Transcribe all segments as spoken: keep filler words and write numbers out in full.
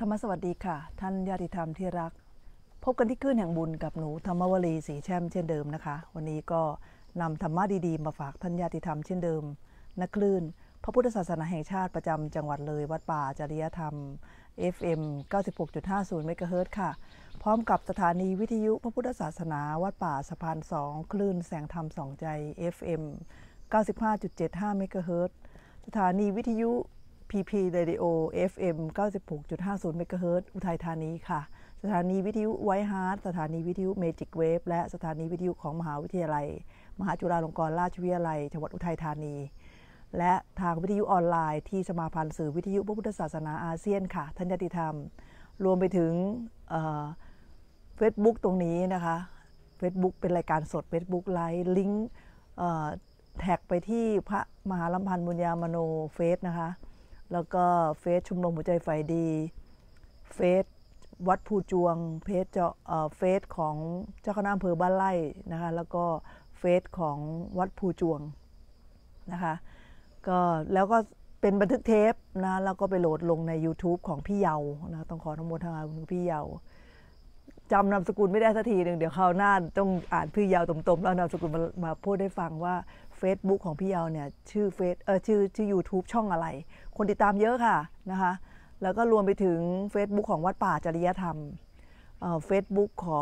รรมสวัสดีค่ะท่านญาติธรรมที่รักพบกันที่คลื่นแห่งบุญกับหนูธรรมวลีศรีแช่มเช่นเดิมนะคะวันนี้ก็นำธรรมะดีๆมาฝากท่านญาติธรรมเช่นเดิมณคลื่นพระพุทธศาสนาแห่งชาติประจำจังหวัดเลยวัดป่าจริยธรรม เอฟ เอ็ม เก้าสิบหกจุดห้าศูนย์ เมกะเฮิรตซ์ค่ะพร้อมกับสถานีวิทยุพระพุทธศาสนาวัดป่าสะพานสองคลื่นแสงธรรมสองใจ เอฟ เอ็ม เก้าสิบห้าจุดเจ็ดห้า เมกะเฮิรตซ์สถานีวิทยุ พี พี Radio เอฟ เอ็ม เก้าสิบหกจุดห้าศูนย์ เมกะเฮิรตซ์อุทัยธานีค่ะสถานีวิทยุไวท์ฮาร์ทสถานีวิทยุเมจิกเวฟและสถานีวิทยุของมหาวิทยาลัยมหาจุฬาลงกรณราชวิทยาลัยจังหวัดอุทัยธานีและทางวิทยุออนไลน์ที่สมาพันธ์สื่อวิทยุพระพุทธศาสนาอาเซียนค่ะท่านญาติธรรมรวมไปถึงเฟซบุ๊กตรงนี้นะคะ Facebook เป็นรายการสด Facebook ไลฟ์ลิงก์แท็กไปที่พระมหาลำพันธ์บุญญามโนเฟซนะคะแล้วก็เฟซชุมนุมหัวใจไฟดีเฟซวัดภูจวงเฟซเจาะเฟซของเจ้าคณะอำเภอบ้านไร่นะคะแล้วก็เฟซของวัดภูจวงนะคะก็แล้วก็เป็นบันทึกเทปนะแล้วก็ไปโหลดลงใน YouTube ของพี่เยานะต้องขออนุโมทนาคุณพี่เยาจำนามสกุลไม่ได้สักทีหนึ่งเดี๋ยวคราวหน้าต้องอ่านพี่เยาตรงๆแล้วนามสกุลมามาพูดให้ฟังว่า Facebook ของพี่เยาเนี่ยชื่อเฟซเออชื่อชื่อ YouTube ช่องอะไรคนติดตามเยอะค่ะนะคะแล้วก็รวมไปถึง Facebook ของวัดป่าจริยธรรมเอ่อ Facebook ของ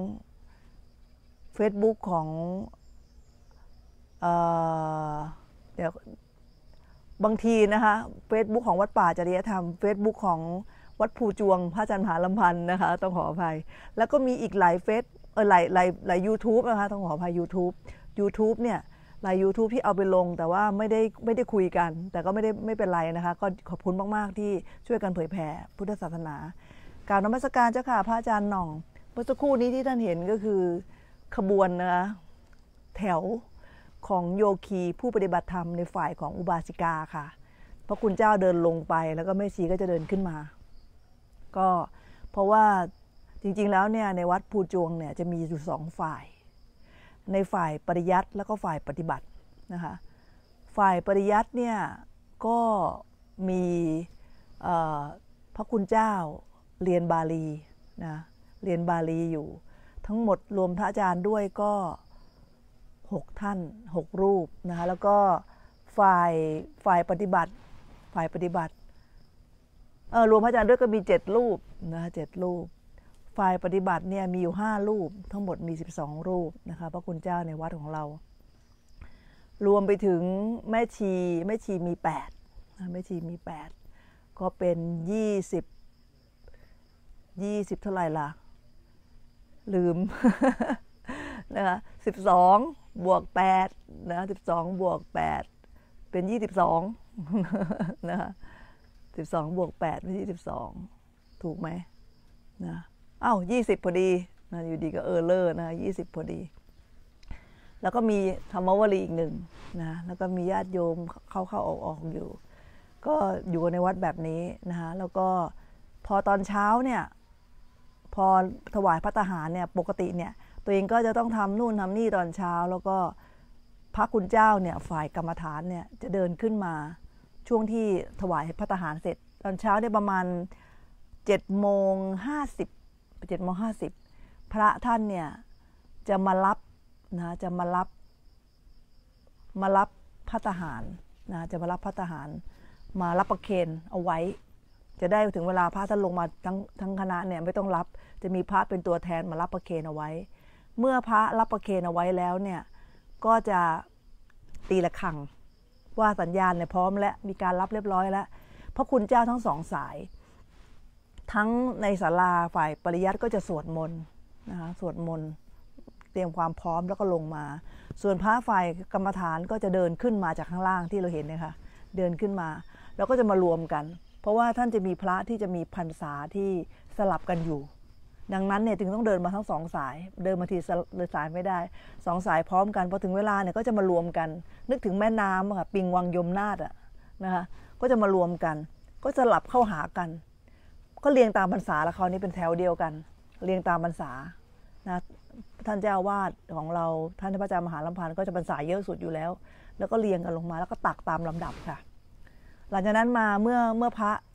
Facebook ของเอ่อเดี๋ยวบางทีนะคะ Facebook ของวัดป่าจริยธรรม Facebook ของวัดภูจวงพระอาจารย์มหาลำพันธ์นะคะต้องขออภัยแล้วก็มีอีกหลายเฟซเออหลายหลายหลาย YouTube นะคะต้องขออภัย YouTube YouTube เนี่ยหลาย YouTube ที่เอาไปลงแต่ว่าไม่ได้ไม่ได้คุยกันแต่ก็ไม่ได้ไม่เป็นไรนะคะก็ขอบคุณมากๆที่ช่วยกันเผยแผ่พุทธศาสนากราบนมัสการเจ้าค่ะพระอาจารย์หน่องเมื่อสักครู่นี้ที่ท่านเห็นก็คือขบวนนะคะแถวของโยคีผู้ปฏิบัติธรรมในฝ่ายของอุบาสิกาค่ะพระคุณเจ้าเดินลงไปแล้วก็แม่ชีก็จะเดินขึ้นมาก็เพราะว่าจริงๆแล้วเนี่ยในวัดภูจวงเนี่ยจะมีอยู่สองฝ่ายในฝ่ายปริยัติแล้วก็ฝ่ายปฏิบัตินะคะฝ่ายปริยัติเนี่ยก็มีพระคุณเจ้าเรียนบาลีนะเรียนบาลีอยู่ทั้งหมดรวมพระอาจารย์ด้วยก็หกท่านหกรูปนะคะแล้วก็ฝ่ายฝ่ายปฏิบัติฝ่ายปฏิบัติเออรวมพระอาจารย์ด้วยก็มีเจ็ดรูปนะเจ็ดรูปฝ่ายปฏิบัติเนี่ยมีอยู่ห้ารูปทั้งหมดมีสิบสองรูปนะคะพระคุณเจ้าในวัดของเรารวมไปถึงแม่ชีแม่ชีมีแปดแม่ชีมีแปดก็เป็นยี่สิบยี่สิบเท่าไหร่ล่ะลืม นะคะสิบสองบวกแปดนะสิบสองบวกแปดเป็นยี่สิบสองนะคะสิบสองบวกแปดเป็นยี่สิบสองถูกไหมนะอ้าวยี่สิบพอดีนะอยู่ดีก็เออเลอร์นะยี่สิบพอดีแล้วก็มีธรรมวลีอีกหนึ่งนะแล้วก็มีญาติโยมเข้าเข้าออกออกอยู่ก็อยู่ในวัดแบบนี้นะคะแล้วก็พอตอนเช้าเนี่ยพอถวายภัตตาหารเนี่ยปกติเนี่ยตัวเองก็จะต้องทำนู่นทำนี่ตอนเช้าแล้วก็พระคุณเจ้าเนี่ยฝ่ายกรรมฐานเนี่ยจะเดินขึ้นมาช่วงที่ถวายภัตตาหารเสร็จตอนเช้าเนี่ยประมาณเจ็ดโมงห้าสิบเจ็ดโมงห้าสิบพระท่านเนี่ยจะมารับนะจะมารับมารับภัตตาหารนะจะมารับภัตตาหารมารับประเคนเอาไว้จะได้ถึงเวลาพระท่านลงมาทั้งทั้งคณะเนี่ยไม่ต้องรับจะมีพระเป็นตัวแทนมารับประเคนเอาไว้เมื่อพระรับประเคนเอาไว้แล้วเนี่ยก็จะตีระฆังว่าสัญญาณเนี่ยพร้อมและมีการรับเรียบร้อยแล้วพระคุณเจ้าทั้งสองสายทั้งในศาลาฝ่ายปริยัติก็จะสวดมนต์นะคะสวดมนต์เตรียมความพร้อมแล้วก็ลงมาส่วนพระฝ่ายกรรมฐานก็จะเดินขึ้นมาจากข้างล่างที่เราเห็นเนี่ยค่ะเดินขึ้นมาแล้วก็จะมารวมกันเพราะว่าท่านจะมีพระที่จะมีพรรษาที่สลับกันอยู่ดังนั้นเนี่ยจึงต้องเดินมาทั้งสองสายเดินมาทีเลยสายไม่ได้สองสายพร้อมกันพอถึงเวลาเนี่ยก็จะมารวมกันนึกถึงแม่น้ำค่ะปิงวังยมนาถอ่ะนะคะก็จะมารวมกันก็สลับเข้าหากันก็เรียงตามพรรษาแล้วคราวนี้เป็นแถวเดียวกันเรียงตามพรรษานะท่านเจ้าวาดของเราท่านพระอาจารย์มหาลำพันธ์ก็จะพรรษาเยอะสุดอยู่แล้วแล้วก็เรียงกันลงมาแล้วก็ตักตามลำดับค่ะหลังจากนั้นมาเมื่อเมื่อพระ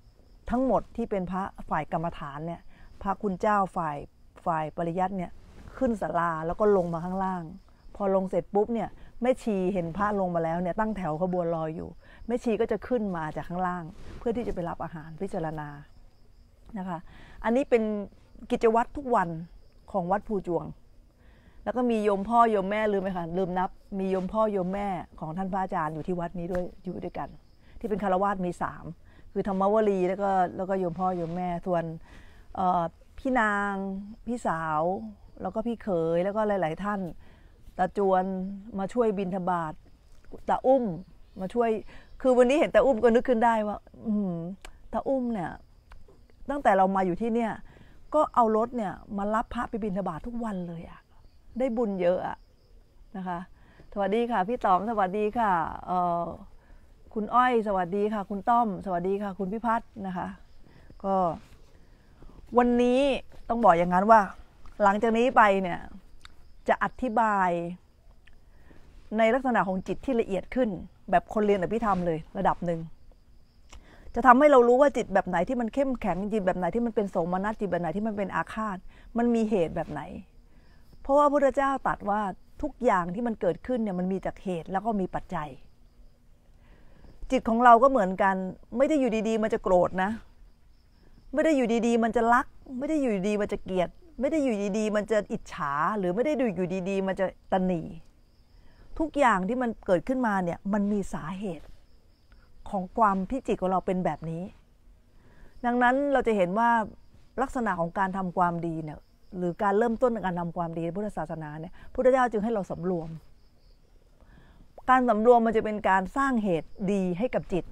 ทั้งหมดที่เป็นพระฝ่ายกรรมฐานเนี่ยพระคุณเจ้าฝ่ายฝ่ายปริยัติเนี่ยขึ้นศาลาแล้วก็ลงมาข้างล่างพอลงเสร็จปุ๊บเนี่ยแม่ชีเห็นพระลงมาแล้วเนี่ยตั้งแถวขบวนรออยู่แม่ชีก็จะขึ้นมาจากข้างล่างเพื่อที่จะไปรับอาหารพิจารณานะคะอันนี้เป็นกิจวัตรทุกวันของวัดภูจวงแล้วก็มีโยมพ่อโยมแม่ลืมไหมคะลืมนับมีโยมพ่อโยมแม่ของท่านพระอาจารย์อยู่ที่วัดนี้ด้วยอยู่ด้วยกันที่เป็นคฤหัสถ์มีสามคือธรรมวลีแล้วก็แล้วก็โยมพ่อโยมแม่ส่วนพี่นางพี่สาวแล้วก็พี่เขยแล้วก็หลายๆท่านตาจวนมาช่วยบิณฑบาตตาอุ้มมาช่วยคือวันนี้เห็นตาอุ้มก็นึกขึ้นได้ว่าอืมตาอุ้มเนี่ยตั้งแต่เรามาอยู่ที่เนี่ยก็เอารถเนี่ยมารับพระไปบิณฑบาตทุกวันเลยอะได้บุญเยอะอะนะคะสวัสดีค่ะพี่ต๋องสวัสดีค่ะคุณอ้อยสวัสดีค่ะคุณต้อมสวัสดีค่ะคุณพิพัฒน์นะคะก็วันนี้ต้องบอกอย่างนั้นว่าหลังจากนี้ไปเนี่ยจะอธิบายในลักษณะของจิตที่ละเอียดขึ้นแบบคนเรียนอภิธรรมเลยระดับหนึ่งจะทำให้เรารู้ว่าจิตแบบไหนที่มันเข้มแข็งจิตแบบไหนที่มันเป็นโสมนัสจิตแบบไหนที่มันเป็นอาฆาตมันมีเหตุแบบไหนเพราะว่าพระพุทธเจ้าตรัสว่าทุกอย่างที่มันเกิดขึ้นเนี่ยมันมีจากเหตุแล้วก็มีปัจจัยจิตของเราก็เหมือนกันไม่ได้อยู่ดีๆมันจะโกรธนะไม่ได้อยู่ดีๆมันจะรักไม่ได้อยู่ดีๆมันจะเกลียดไม่ได้อยู่ดีๆมันจะอิจฉาหรือไม่ได้อยู่ดีๆมันจะตนีทุกอย่างที่มันเกิดขึ้นมาเนี่ยมันมีสาเหตุของความที่จิตของเราเป็นแบบนี้ดังนั้นเราจะเห็นว่าลักษณะของการทำความดีเนี่ยหรือการเริ่มต้นในการทำความดีในพุทธศาสนาเนี่ยพุทธเจ้าจึงให้เราสำรวมการสำรวมมันจะเป็นการสร้างเหตุดีให้กับจิต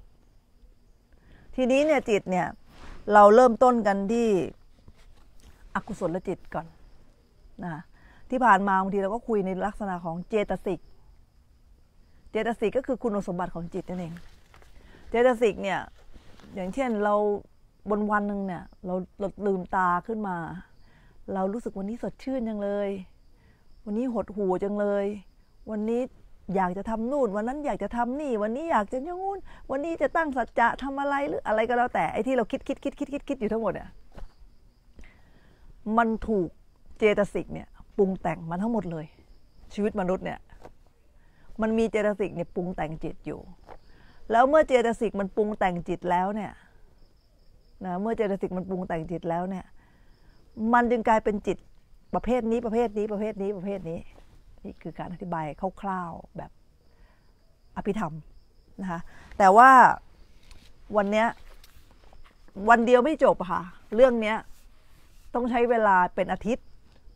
ทีนี้เนี่ยจิตเนี่ยเราเริ่มต้นกันที่อกุศลจิตก่อนนะที่ผ่านมาบางทีเราก็คุยในลักษณะของเจตสิกเจตสิกก็คือคุณสมบัติของจิตนั่นเองเจตสิกเนี่ยอย่างเช่นเราบนวันหนึ่งเนี่ยเราเราลืมตาขึ้นมาเรารู้สึกวันนี้สดชื่นจังเลยวันนี้หดหู่จังเลยวันนี้อยากจะทำนู่นวันนั้นอยากจะทำนี่วันนี้อยากจะอย่างงู้นวันนี้จะตั้งสัจจะทำอะไรหรืออะไรก็แล้วแต่ไอ้ที่เราคิดคิดคิดคิดคิดคิดอยู่ทั้งหมดเนี่ยมันถูกเจตสิกเนี่ยปรุงแต่งมาทั้งหมดเลยชีวิตมนุษย์เนี่ยมันมีเจตสิกเนี่ยปรุงแต่งจิตอยู่แล้วเมื่อเจตสิกมันปรุงแต่งจิตแล้วเนี่ยนะเมื่อเจตสิกมันปรุงแต่งจิตแล้วเนี่ยมันจึงกลายเป็นจิตประเภทนี้ประเภทนี้ประเภทนี้ประเภทนี้นี่คือการอธิบายคร่าวๆแบบอภิธรรมนะคะแต่ว่าวันนี้วันเดียวไม่จบค่ะเรื่องนี้ต้องใช้เวลาเป็นอาทิตย์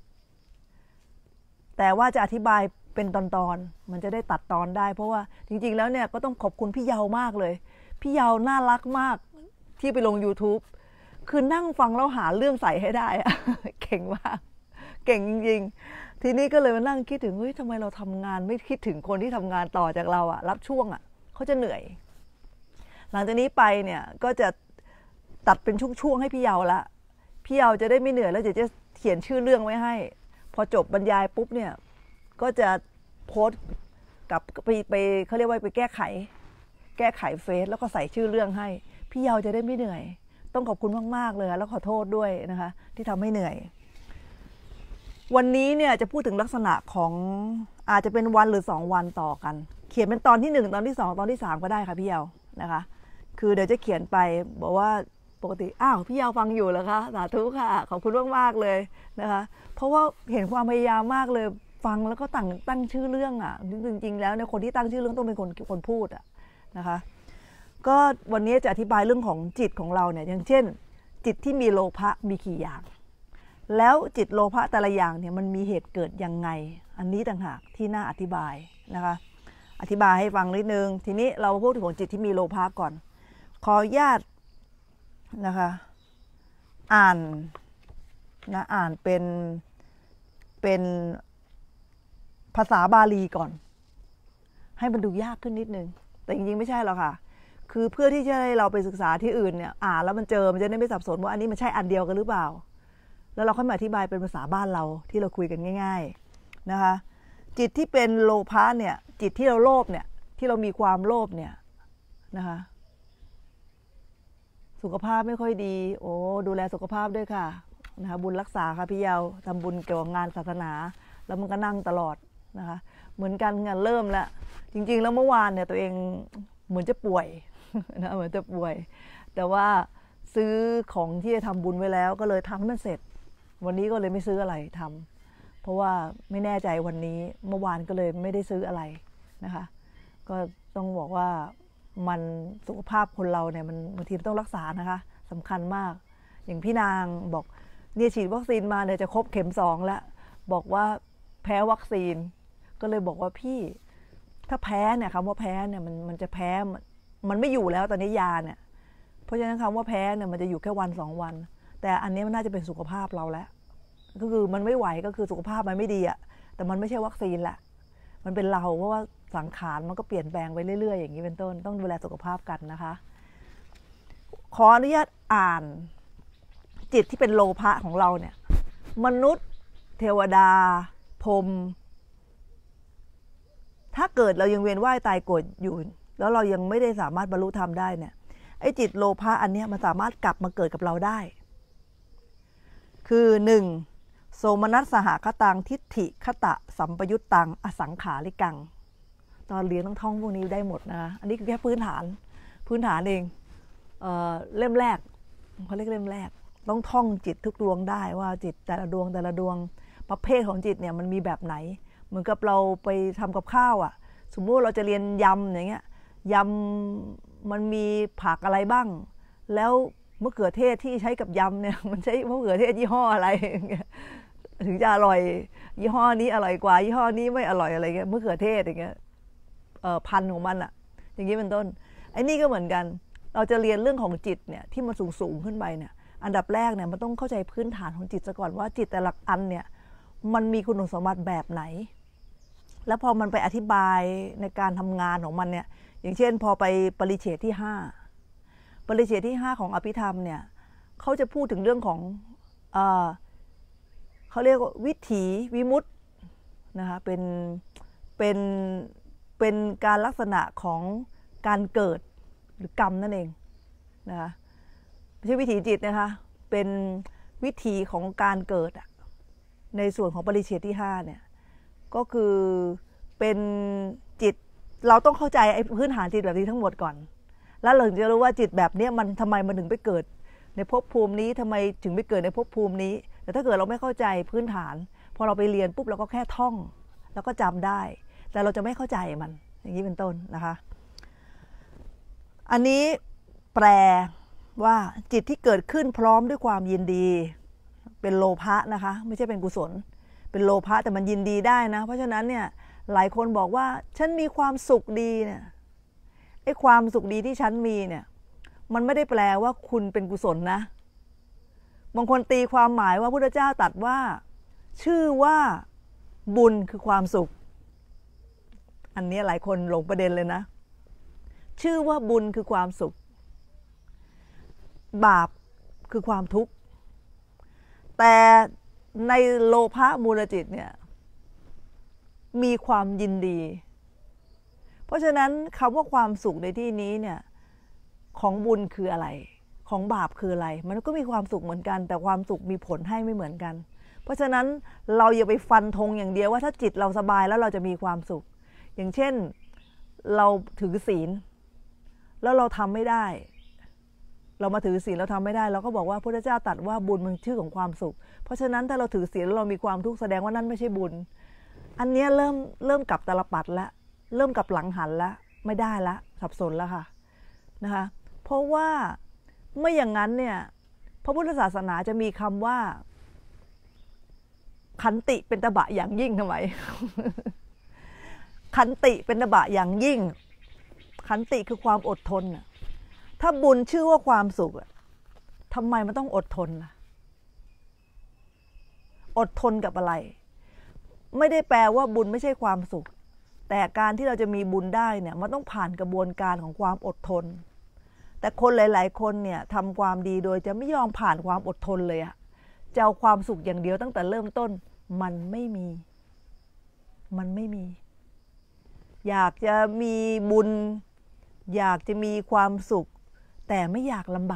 แต่ว่าจะอธิบายเป็นตอนๆมันจะได้ตัดตอนได้เพราะว่าจริงๆแล้วเนี่ยก็ต้องขอบคุณพี่เยาวมากเลยพี่เยาวน่ารักมากที่ไปลง YouTube คือนั่งฟังแล้วหาเรื่องใส่ให้ได้เก่งมากเก่งจริงๆทีนี้ก็เลยมานั่งคิดถึงเฮ้ยทำไมเราทำงานไม่คิดถึงคนที่ทำงานต่อจากเราอะรับช่วงอะเขาจะเหนื่อยหลังจากนี้ไปเนี่ยก็จะตัดเป็นช่วงๆให้พี่เยาวละพี่เยาวจะได้ไม่เหนื่อยแล้วจะจะเขียนชื่อเรื่องไว้ให้พอจบบรรยายปุ๊บเนี่ยก็จะโพสต์กับไปไปเขาเรียกว่าไปแก้ไขแก้ไขเฟซแล้วก็ใส่ชื่อเรื่องให้พี่เยาวจะได้ไม่เหนื่อยต้องขอบคุณมากๆเลยแล้วขอโทษด้วยนะคะที่ทำให้เหนื่อยวันนี้เนี่ยจะพูดถึงลักษณะของอาจจะเป็นวันหรือสองวันต่อกันเขียนเป็นตอนที่หนึ่งตอนที่สองตอนที่สามก็ได้ค่ะพี่เยาวนะคะคือเดี๋ยวจะเขียนไปบอกว่าปกติอ้าวพี่เยาวฟังอยู่เหรอคะสาธุค่ะขอบคุณมากๆเลยนะคะเพราะว่าเห็นความพยายามมากเลยฟังแล้วก็ตั้งตั้งชื่อเรื่องอ่ะจริงๆแล้วเนี่ยคนที่ตั้งชื่อเรื่องต้องเป็นคนคนพูดอ่ะนะคะก็วันนี้จะอธิบายเรื่องของจิตของเราเนี่ยอย่างเช่นจิตที่มีโลภะมีกี่อย่างแล้วจิตโลภะแต่ละอย่างเนี่ยมันมีเหตุเกิดยังไงอันนี้ต่างหากที่น่าอธิบายนะคะอธิบายให้ฟังนิดนึงทีนี้เราพูดถึงของจิตที่มีโลภะก่อนขออนุญาตนะคะอ่านนะอ่านเป็นเป็นภาษาบาลีก่อนให้มันดูยากขึ้นนิดนึงแต่จริงๆไม่ใช่หรอกค่ะคือเพื่อที่จะให้เราไปศึกษาที่อื่นเนี่ยอ่านแล้วมันเจอมันจะได้ไม่สับสนว่าอันนี้มันใช่อันเดียวกันหรือเปล่าแล้วเราค่อยมาอธิบายเป็นภาษาบ้านเราที่เราคุยกันง่ายๆนะคะจิตที่เป็นโลภะเนี่ยจิตที่เราโลภเนี่ยที่เรามีความโลภเนี่ยนะคะสุขภาพไม่ค่อยดีโอ้ดูแลสุขภาพด้วยค่ะนะคะบุญรักษาค่ะพี่เยาทำบุญเกี่ยวกับงานศาสนาแล้วมันก็นั่งตลอดนะคะเหมือนกันงานเริ่มแล้วจริงๆแล้วเมื่อวานเนี่ยตัวเองเหมือนจะป่วยนะเหมือนจะป่วยแต่ว่าซื้อของที่จะทำบุญไว้แล้วก็เลยทำให้มันเสร็จวันนี้ก็เลยไม่ซื้ออะไรทำเพราะว่าไม่แน่ใจวันนี้เมื่อวานก็เลยไม่ได้ซื้ออะไรนะคะก็ต้องบอกว่ามันสุขภาพคนเราเนี่ยมันบางทีต้องรักษานะคะสำคัญมากอย่างพี่นางบอกเนี่ยฉีดวัคซีนมาเนี่ยจะครบเข็มสองแล้วบอกว่าแพ้วัคซีนก็เลยบอกว่าพี่ถ้าแพ้เนี่ยคำว่าแพ้เนี่ยมันมันจะแพ้มันไม่อยู่แล้วตอนนี้ยาเนี่ยเพราะฉะนั้นคำว่าแพ้เนี่ยมันจะอยู่แค่วันสองวันแต่อันนี้มันน่าจะเป็นสุขภาพเราแล้วก็คือมันไม่ไหวก็คือสุขภาพมันไม่ดีอะแต่มันไม่ใช่วัคซีนแหละมันเป็นเราเพราะว่าสังขารมันก็เปลี่ยนแปลงไปเรื่อยๆอย่างนี้เป็นต้นต้องดูแลสุขภาพกันนะคะขออนุญาตอ่านจิตที่เป็นโลภะของเราเนี่ยมนุษย์เทวดาพรหมถ้าเกิดเรายังเวียนว่ายตายเกิดอยู่แล้วเรายังไม่ได้สามารถบรรลุธรรมได้เนี่ยไอ้จิตโลภะอันนี้มันสามารถกลับมาเกิดกับเราได้คือหนึ่งโสมนัสสหคตังทิฏฐิคตะสัมปยุตตังอสังขาริกังตอนเรียนต้องท่องพวกนี้ได้หมดนะอันนี้แค่พื้นฐานพื้นฐานเอง เอ่อ เล่มแรกเขาเรียกเล่มแรกต้องท่องจิตทุกดวงได้ว่าจิตแต่ละดวงแต่ละดวงประเภทของจิตเนี่ยมันมีแบบไหนเหมือนกับเราไปทำกับข้าวอ่ะสมมุติเราจะเรียนยำอย่างเงี้ยยำมันมีผักอะไรบ้างแล้วมะเขือเทศที่ใช้กับยำเนี่ยมันใช้มะเขือเทศยี่ห้ออะไรถึงจะอร่อยยี่ห้อนี้อร่อยกว่ายี่ห้อนี้ไม่อร่อยอะไรเงี้ยมะเขือเทศอย่างเงี้ยพันธุ์ของมันอ่ะอย่างนี้เป็นต้นไอ้นี่ก็เหมือนกันเราจะเรียนเรื่องของจิตเนี่ยที่มันสูงสูงขึ้นไปเนี่ยอันดับแรกเนี่ยมันต้องเข้าใจพื้นฐานของจิตซะก่อนว่าจิตแต่ละอันเนี่ยมันมีคุณสมบัติแบบไหนแล้วพอมันไปอธิบายในการทำงานของมันเนี่ยอย่างเช่นพอไปปริเฉดที่ห้าปริเฉดที่ห้าของอภิธรรมเนี่ยเขาจะพูดถึงเรื่องของเอ่อเขาเรียกว่าวิถีวิมุตตินะคะเป็นเป็นเป็นการลักษณะของการเกิดหรือกรรมนั่นเองนะคะไม่ใช่วิถีจิตนะคะเป็นวิถีของการเกิดในส่วนของปริเฉดที่ห้าเนี่ยก็คือเป็นจิตเราต้องเข้าใจไอ้พื้นฐานจิตแบบนี้ทั้งหมดก่อนแล้วเราถึงจะรู้ว่าจิตแบบนี้มันทำไมมันถึงไปเกิดในภพภูมินี้ทำไมถึงไปเกิดในภพภูมินี้แต่ถ้าเกิดเราไม่เข้าใจพื้นฐานพอเราไปเรียนปุ๊บเราก็แค่ท่องแล้วก็จำได้แต่เราจะไม่เข้าใจมันอย่างนี้เป็นต้นนะคะอันนี้แปลว่าจิตที่เกิดขึ้นพร้อมด้วยความยินดีเป็นโลภะนะคะไม่ใช่เป็นกุศลเป็นโลภะแต่มันยินดีได้นะเพราะฉะนั้นเนี่ยหลายคนบอกว่าฉันมีความสุขดีเนี่ยไอ้ความสุขดีที่ฉันมีเนี่ยมันไม่ได้แปลว่าคุณเป็นกุศลนะบางคนตีความหมายว่าพระพุทธเจ้าตรัสว่าชื่อว่าบุญคือความสุขอันนี้หลายคนหลงประเด็นเลยนะชื่อว่าบุญคือความสุขบาปคือความทุกข์แต่ในโลภะมูลจิตเนี่ยมีความยินดีเพราะฉะนั้นคำว่าความสุขในที่นี้เนี่ยของบุญคืออะไรของบาปคืออะไรมันก็มีความสุขเหมือนกันแต่ความสุขมีผลให้ไม่เหมือนกันเพราะฉะนั้นเราอย่าไปฟันธงอย่างเดียวว่าถ้าจิตเราสบายแล้วเราจะมีความสุขอย่างเช่นเราถือศีลแล้วเราทำไม่ได้เรามาถือศีลเราทำไม่ได้เราก็บอกว่าพระพุทธเจ้าตรัสว่าบุญมันชื่อของความสุขเพราะฉะนั้นถ้าเราถือศีลแล้วเรามีความทุกข์แสดงว่านั่นไม่ใช่บุญอันนี้เริ่มเริ่มกลับตลปัดแล้วเริ่มกลับหลังหันแล้วไม่ได้ละสับสนแล้วค่ะนะคะเพราะว่าไม่อย่างนั้นเนี่ยพระพุทธศาสนาจะมีคำว่าขันติเป็นตบะอย่างยิ่งทำไม ขันติเป็นตบะอย่างยิ่งขันติคือความอดทนถ้าบุญชื่อว่าความสุขทำไมมันต้องอดทนล่ะอดทนกับอะไรไม่ได้แปลว่าบุญไม่ใช่ความสุขแต่การที่เราจะมีบุญได้เนี่ยมันต้องผ่านกระบวนการของความอดทนแต่คนหลายๆคนเนี่ยทำความดีโดยจะไม่ยอมผ่านความอดทนเลยอะจะเอาความสุขอย่างเดียวตั้งแต่เริ่มต้นมันไม่มีมันไม่มีอยากจะมีบุญอยากจะมีความสุขแต่ไม่อยากลำบาก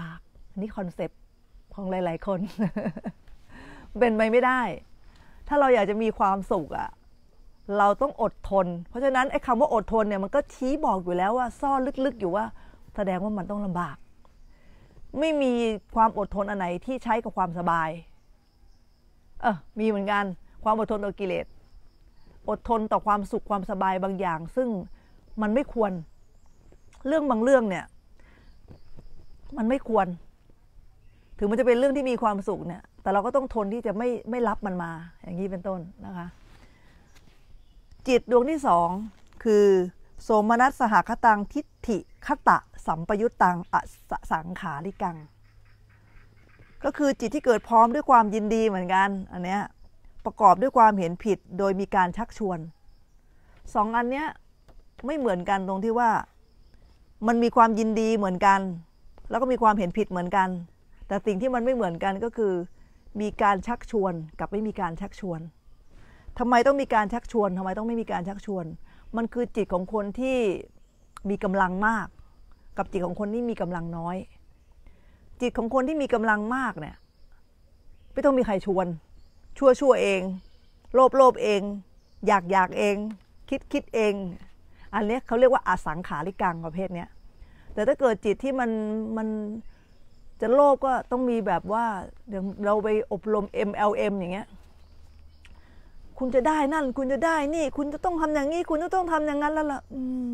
นี่คอนเซปต์ของหลายๆคน เป็นไปไม่ได้ถ้าเราอยากจะมีความสุขอะเราต้องอดทนเพราะฉะนั้นไอ้คำว่าอดทนเนี่ยมันก็ชี้บอกอยู่แล้วว่าซ่อนลึกๆอยู่ว่าแสดงว่ามันต้องลำบากไม่มีความอดทนอันไหนที่ใช้กับความสบายเออมีเหมือนกันความอดทนต่อกิเลสอดทนต่อความสุขความสบายบางอย่างซึ่งมันไม่ควรเรื่องบางเรื่องเนี่ยมันไม่ควรถึงมันจะเป็นเรื่องที่มีความสุขเนี่ยแต่เราก็ต้องทนที่จะไม่ไม่รับมันมาอย่างนี้เป็นต้นนะคะจิตดวงที่สองคือโสมนัสสหคตังทิฏฐิคตะสัมปยุตตังอสังขาริกังก็คือจิตที่เกิดพร้อมด้วยความยินดีเหมือนกันอันเนี้ยประกอบด้วยความเห็นผิดโดยมีการชักชวนสองอันเนี้ยไม่เหมือนกันตรงที่ว่ามันมีความยินดีเหมือนกันแล้วก็มีความเห็นผิดเหมือนกันแต่สิ่งที่มันไม่เหมือนกันก็คือมีการชักชวนกับไม่มีการชักชวนทำไมต้องมีการชักชวนทำไมต้องไม่มีการชักชวนมันคือจิตของคนที่มีกำลังมากกับจิตของคนที่มีกำลังน้อยจิตของคนที่มีกำลังมากเนี่ยไม่ต้องมีใครชวนชั่วชั่วเองโลภโลภเองอยากอยากเองคิดคิดเองอันนี้เขาเรียกว่าอสังขาริกังประเภทเนี้ยแต่ถ้าเกิดจิตที่มันมันจะโลภก็ต้องมีแบบว่าเดี๋ยวเราไปอบรม เอ็ม แอล เอ็ม อย่างเงี้ยคุณจะได้นั่นคุณจะได้นี่คุณจะต้องทำอย่างนี้คุณจะต้องทำอย่างนั้นแล้วล่ะ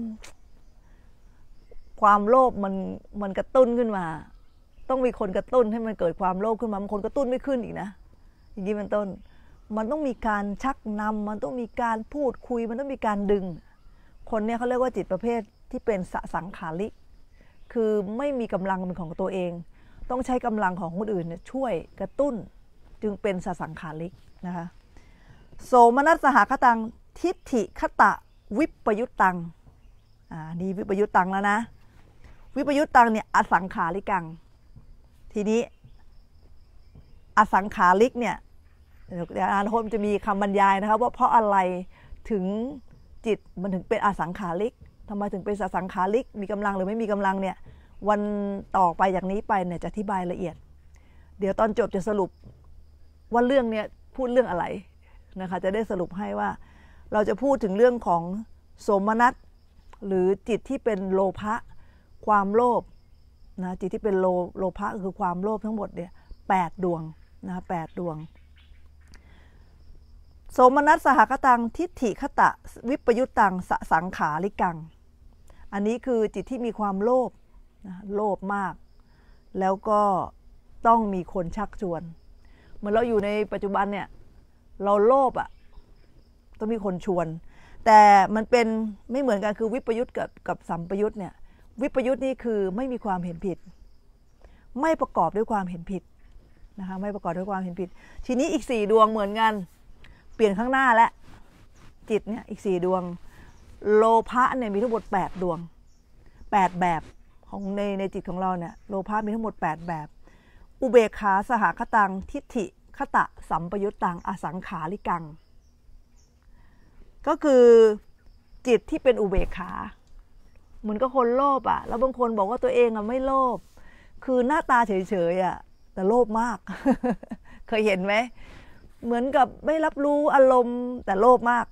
ความโลภมันมันกระตุ้นขึ้นมาต้องมีคนกระตุ้นให้มันเกิดความโลภขึ้นมาบางคนกระตุ้นไม่ขึ้นอีกนะอย่างนี้เป็นต้นมันต้องมีการชักนำมันต้องมีการพูดคุยมันต้องมีการดึงคนเนี้ยเขาเรียกว่าจิตประเภทที่เป็นสสังขาริคือไม่มีกำลังเป็นของตัวเองต้องใช้กำลังของคนอื่นเนี่ยช่วยกระตุ้นจึงเป็นสสังขารินะคะโสมนัสสหคตังทิฏฐิคตะวิปยุตตังอ่านี่วิปยุตตังแล้วนะวิปยุตตังเนี่ยอสังขาริกังทีนี้อสังขาริกเนี่ยเดี๋ยวอนาคตจะมีคำบรรยายนะครับว่าเพราะอะไรถึงจิตมันถึงเป็นอสังขาริกทำไมถึงเป็นอสังขาริกมีกำลังหรือไม่มีกำลังเนี่ยวันต่อไปอย่างนี้ไปเนี่ยจะอธิบายละเอียดเดี๋ยวตอนจบจะสรุปว่าเรื่องเนี้ยพูดเรื่องอะไรนะคะจะได้สรุปให้ว่าเราจะพูดถึงเรื่องของโสมนัสหรือจิตที่เป็นโลภะความโลภนะจิตที่เป็นโลโลภะคือความโลภทั้งหมดเนี่ยแปดดวงนะแปดดวงโสมนัสสหคตังทิฏฐิคตะวิปยุตตังสสังขาริกังอันนี้คือจิตที่มีความโลภนะโลภมากแล้วก็ต้องมีคนชักชวนเหมือนเราอยู่ในปัจจุบันเนี่ยเราโลภอ่ะต้องมีคนชวนแต่มันเป็นไม่เหมือนกันคือวิปยุตกับกับสัมปยุตเนี่ยวิปยุตนี่คือไม่มีความเห็นผิดไม่ประกอบด้วยความเห็นผิดนะคะไม่ประกอบด้วยความเห็นผิดทีนี้อีกสี่ดวงเหมือนกันเปลี่ยนข้างหน้าและจิตเนี่ยอีกสี่ดวงโลภะเนี่ยมีทั้งหมดแปดดวงแปดแบบของในในจิตของเราเนี่ยโลภะมีทั้งหมดแปดแบบอุเบกขาสหคตังทิฏฐิคตะสัมปยุตตังอสังขาริกังก็คือจิตที่เป็นอุเบกขาเหมือนกับคนโลภอ่ะแล้วบางคนบอกว่าตัวเองอ่ะไม่โลภคือหน้าตาเฉยๆอ่ะแต่โลภมาก เคยเห็นไหมเหมือนกับไม่รับรู้อารมณ์แต่โลภมาก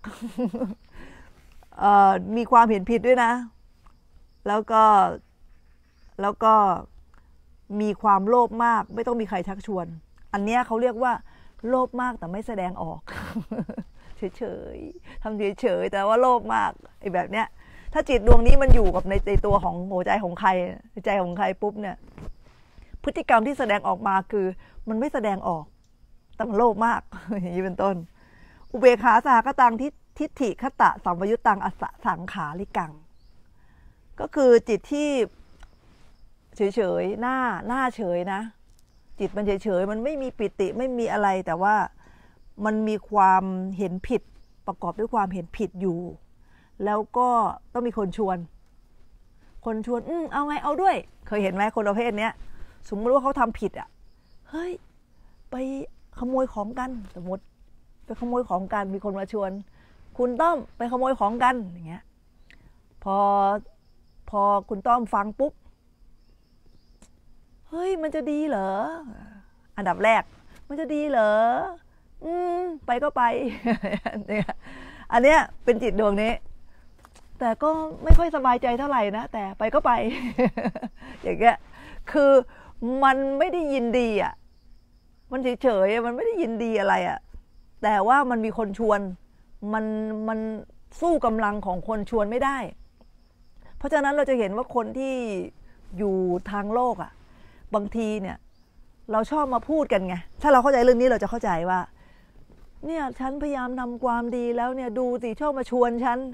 มีความเห็นผิดด้วยนะแล้วก็แล้วก็มีความโลภมากไม่ต้องมีใครชักชวนอันนี้เขาเรียกว่าโลภมากแต่ไม่แสดงออก เฉยๆทำเฉยๆแต่ว่าโลภมากไอ้แบบเนี้ยถ้าจิตดวงนี้มันอยู่กับในในตัวของหัวใจของใครในใจของใครปุ๊บเนี่ยพฤติกรรมที่แสดงออกมาคือมันไม่แสดงออกแต่มันโลภมาก อย่างนี้เป็นต้นอุเบกขาสหคตังทิฏฐิคตะสัมปยุตตังอสังขาริกังก็คือจิตที่เฉยๆหน้าหน้าเฉยนะจิตมันเฉยๆมันไม่มีปิติไม่มีอะไรแต่ว่ามันมีความเห็นผิดประกอบด้วยความเห็นผิดอยู่แล้วก็ต้องมีคนชวนคนชวนอืมเอาไงเอาด้วยเคยเห็นไหมคนประเภทเนี้ยสมมติว่าเขาทำผิดอ่ะเฮ้ยไปขโมยของกันสมมติไปขโมยของกันมีคนมาชวนคุณต้อมไปขโมยของกันอย่างเงี้ยพอพอคุณต้อมฟังปุ๊บเฮ้ฮ้ยมันจะดีเหรออันดับแรกมันจะดีเหรออืมไปก็ไปเนี่ยอันเนี้ยเป็นจิตดวงนี้แต่ก็ไม่ค่อยสบายใจเท่าไหร่นะแต่ไปก็ไป อย่างเงี้ยคือมันไม่ได้ยินดีอ่ะมันเฉยๆมันไม่ได้ยินดีอะไรอ่ะแต่ว่ามันมีคนชวนมันมันสู้กำลังของคนชวนไม่ได้เพราะฉะนั้นเราจะเห็นว่าคนที่อยู่ทางโลกอ่ะบางทีเนี่ยเราชอบมาพูดกันไงถ้าเราเข้าใจเรื่องนี้เราจะเข้าใจว่าเนี่ยฉันพยายามทำความดีแล้วเนี่ยดูสิชอบมาชวนฉัน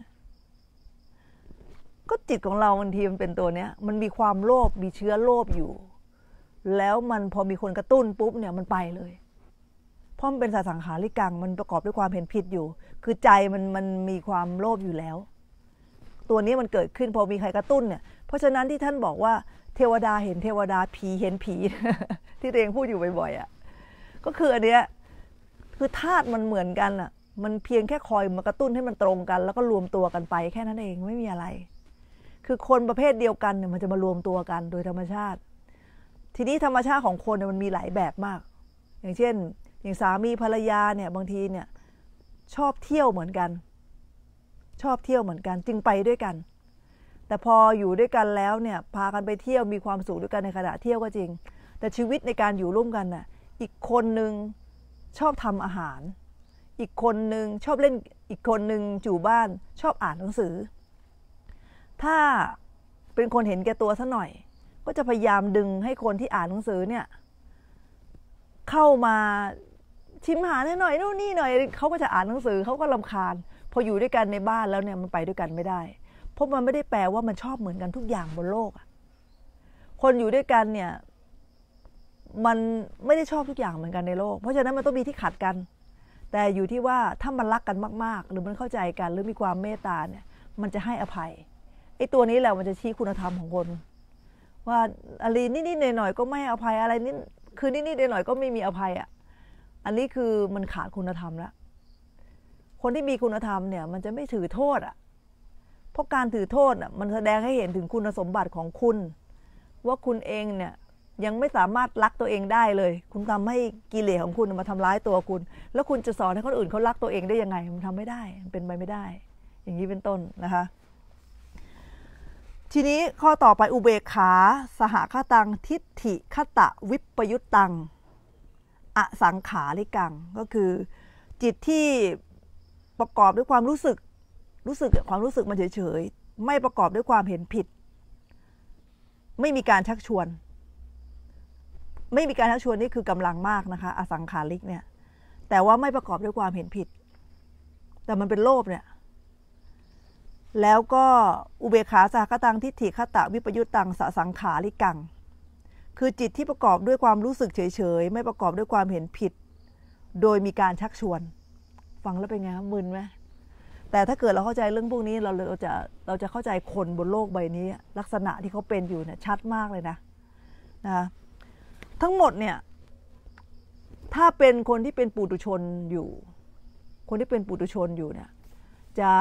ก็จิตของเราบางทีมันเป็นตัวเนี้ยมันมีความโลภมีเชื้อโลภอยู่แล้วมันพอมีคนกระตุ้นปุ๊บเนี่ยมันไปเลยเพราะมันเป็นสังขารลิกังมันประกอบด้วยความเห็นผิดอยู่คือใจมันมันมีความโลภอยู่แล้วตัวนี้มันเกิดขึ้นพอมีใครกระตุ้นเนี่ยเพราะฉะนั้นที่ท่านบอกว่าเทวดาเห็นเทวดาผีเห็นผี ที่ตัวเองพูดอยู่บ่อยๆอ่ะก็คืออันเนี้ยคือธาตุมันเหมือนกันอ่ะมันเพียงแค่คอยมากระตุ้นให้มันตรงกันแล้วก็รวมตัวกันไปแค่นั้นเองไม่มีอะไรคือคนประเภทเดียวกันเนี่ยมันจะมารวมตัวกันโดยธรรมชาติทีนี้ธรรมชาติของคนเนี่ยมันมีหลายแบบมากอย่างเช่นอย่างสามีภรรยาเนี่ยบางทีเนี่ยชอบเที่ยวเหมือนกันชอบเที่ยวเหมือนกันจึงไปด้วยกันแต่พออยู่ด้วยกันแล้วเนี่ยพากันไปเที่ยวมีความสุขด้วยกันในขณะเที่ยวก็จริงแต่ชีวิตในการอยู่ร่วมกันน่ะอีกคนนึงชอบทำอาหารอีกคนนึงชอบเล่นอีกคนนึงอยู่บ้านชอบอ่านหนังสือถ้าเป็นคนเห็นแก่ตัวซะหน่อยก็จะพยายามดึงให้คนที่อ่านหนังสือเนี่ยเข้ามาชิมอาหารหน่อยนู่นนี่หน่อยเขาก็จะอ่านหนังสือเขาก็รำคาญพออยู่ด้วยกันในบ้านแล้วเนี่ยมันไปด้วยกันไม่ได้เพราะมันไม่ได้แปลว่ามันชอบเหมือนกันทุกอย่างบนโลกคนอยู่ด้วยกันเนี่ยมันไม่ได้ชอบทุกอย่างเหมือนกันในโลกเพราะฉะนั้นมันต้องมีที่ขัดกันแต่อยู่ที่ว่าถ้ามันรักกันมากๆหรือมันเข้าใจกันหรือมีความเมตตาเนี่ยมันจะให้อภัยไอ้ตัวนี้แหละมันจะชี้คุณธรรมของคนว่าอะไรนิดๆหน่อยๆก็ไม่ให้อภัยอะไรนิดคือนิดๆหน่อยๆก็ไม่มีอภัยอ่ะอันนี้คือมันขาดคุณธรรมแล้วคนที่มีคุณธรรมเนี่ยมันจะไม่ถือโทษอ่ะเพราะการถือโทษอ่ะมันแสดงให้เห็นถึงคุณสมบัติของคุณว่าคุณเองเนี่ยยังไม่สามารถรักตัวเองได้เลยคุณทำให้กิเลสของคุณมาทำร้ายตัวคุณแล้วคุณจะสอนให้คนอื่นเขารักตัวเองได้ยังไงมันทำไม่ได้มันเป็นไปไม่ได้อย่างนี้เป็นต้นนะคะทีนี้ข้อต่อไปอุเบกขาสหคตังทิฏฐิคตะวิปยุตตังอสังขาริกังก็คือจิตที่ประกอบด้วยความรู้สึกรู้สึกความรู้สึกมันเฉยๆไม่ประกอบด้วยความเห็นผิดไม่มีการชักชวนไม่มีการชักชวนนี่คือกำลังมากนะคะอสังขาริกเนี่ยแต่ว่าไม่ประกอบด้วยความเห็นผิดแต่มันเป็นโลภเนี่ยแล้วก็อุเบกขาสหคตังทิฏฐิคตะวิปยุตตังสสังขาริกังคือจิตที่ประกอบด้วยความรู้สึกเฉยๆไม่ประกอบด้วยความเห็นผิดโดยมีการชักชวนฟังแล้วเป็นไงครับมึนไหมแต่ถ้าเกิดเราเข้าใจเรื่องพวกนี้เราเราจะเราจะเข้าใจคนบนโลกใบนี้ลักษณะที่เขาเป็นอยู่เนี่ยชัดมากเลยนะนะทั้งหมดเนี่ยถ้าเป็นคนที่เป็นปุถุชนอยู่คนที่เป็นปุถุชนอยู่เนี่ยจะ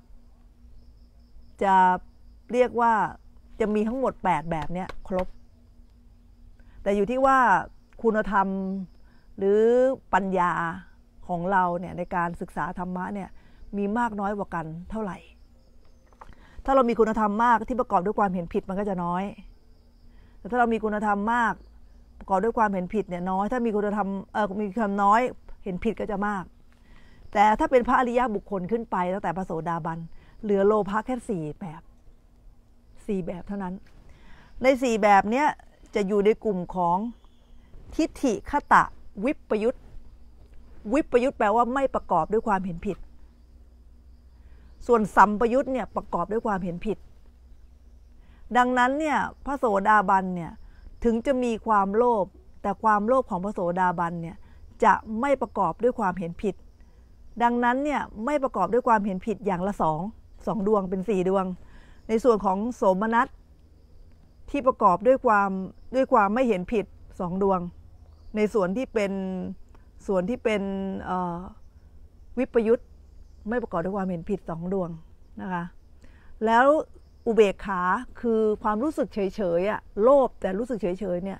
จะเรียกว่าจะมีทั้งหมดแปดแบบเนี้ยครบแต่อยู่ที่ว่าคุณธรรมหรือปัญญาของเราเนี่ยในการศึกษาธรรมะเนี่ยมีมากน้อยกว่ากันเท่าไหร่ถ้าเรามีคุณธรรมมากที่ประกอบด้วยความเห็นผิดมันก็จะน้อยแต่ถ้าเรามีคุณธรรมมากประกอบด้วยความเห็นผิดเนี่ยน้อยถ้ามีคุณธรรมเออมีความน้อยเห็นผิดก็จะมากแต่ถ้าเป็นพระอริยบุคคลขึ้นไปตั้งแต่พระโสดาบันเหลือโลภะแค่สี่แบบสี่แบบเท่านั้นในสี่แบบเนี้ยจะอยู่ในกลุ่มของทิฏฐิคตะวิปยุตวิปยุตแปลว่าไม่ประกอบด้วยความเห็นผิดส่วนสัมปยุตเนี่ยประกอบด้วยความเห็นผิดดังนั้นเนี่ยพระโสดาบันเนี่ยถึงจะมีความโลภแต่ความโลภของพระโสดาบันเนี่ยจะไม่ประกอบด้วยความเห็นผิดดังนั้นเนี่ยไม่ประกอบด้วยความเห็นผิดอย่างละสองสองดวงเป็นสี่ดวงในส่วนของโสมนัสที่ประกอบด้วยความด้วยความไม่เห็นผิดสองดวงในส่วนที่เป็นส่วนที่เป็นวิปยุตไม่ประกอบด้วยความเห็นผิดสองดวงนะคะแล้วอุเบกขาคือความรู้สึกเฉยๆอะโลภแต่รู้สึกเฉยๆเนี่ย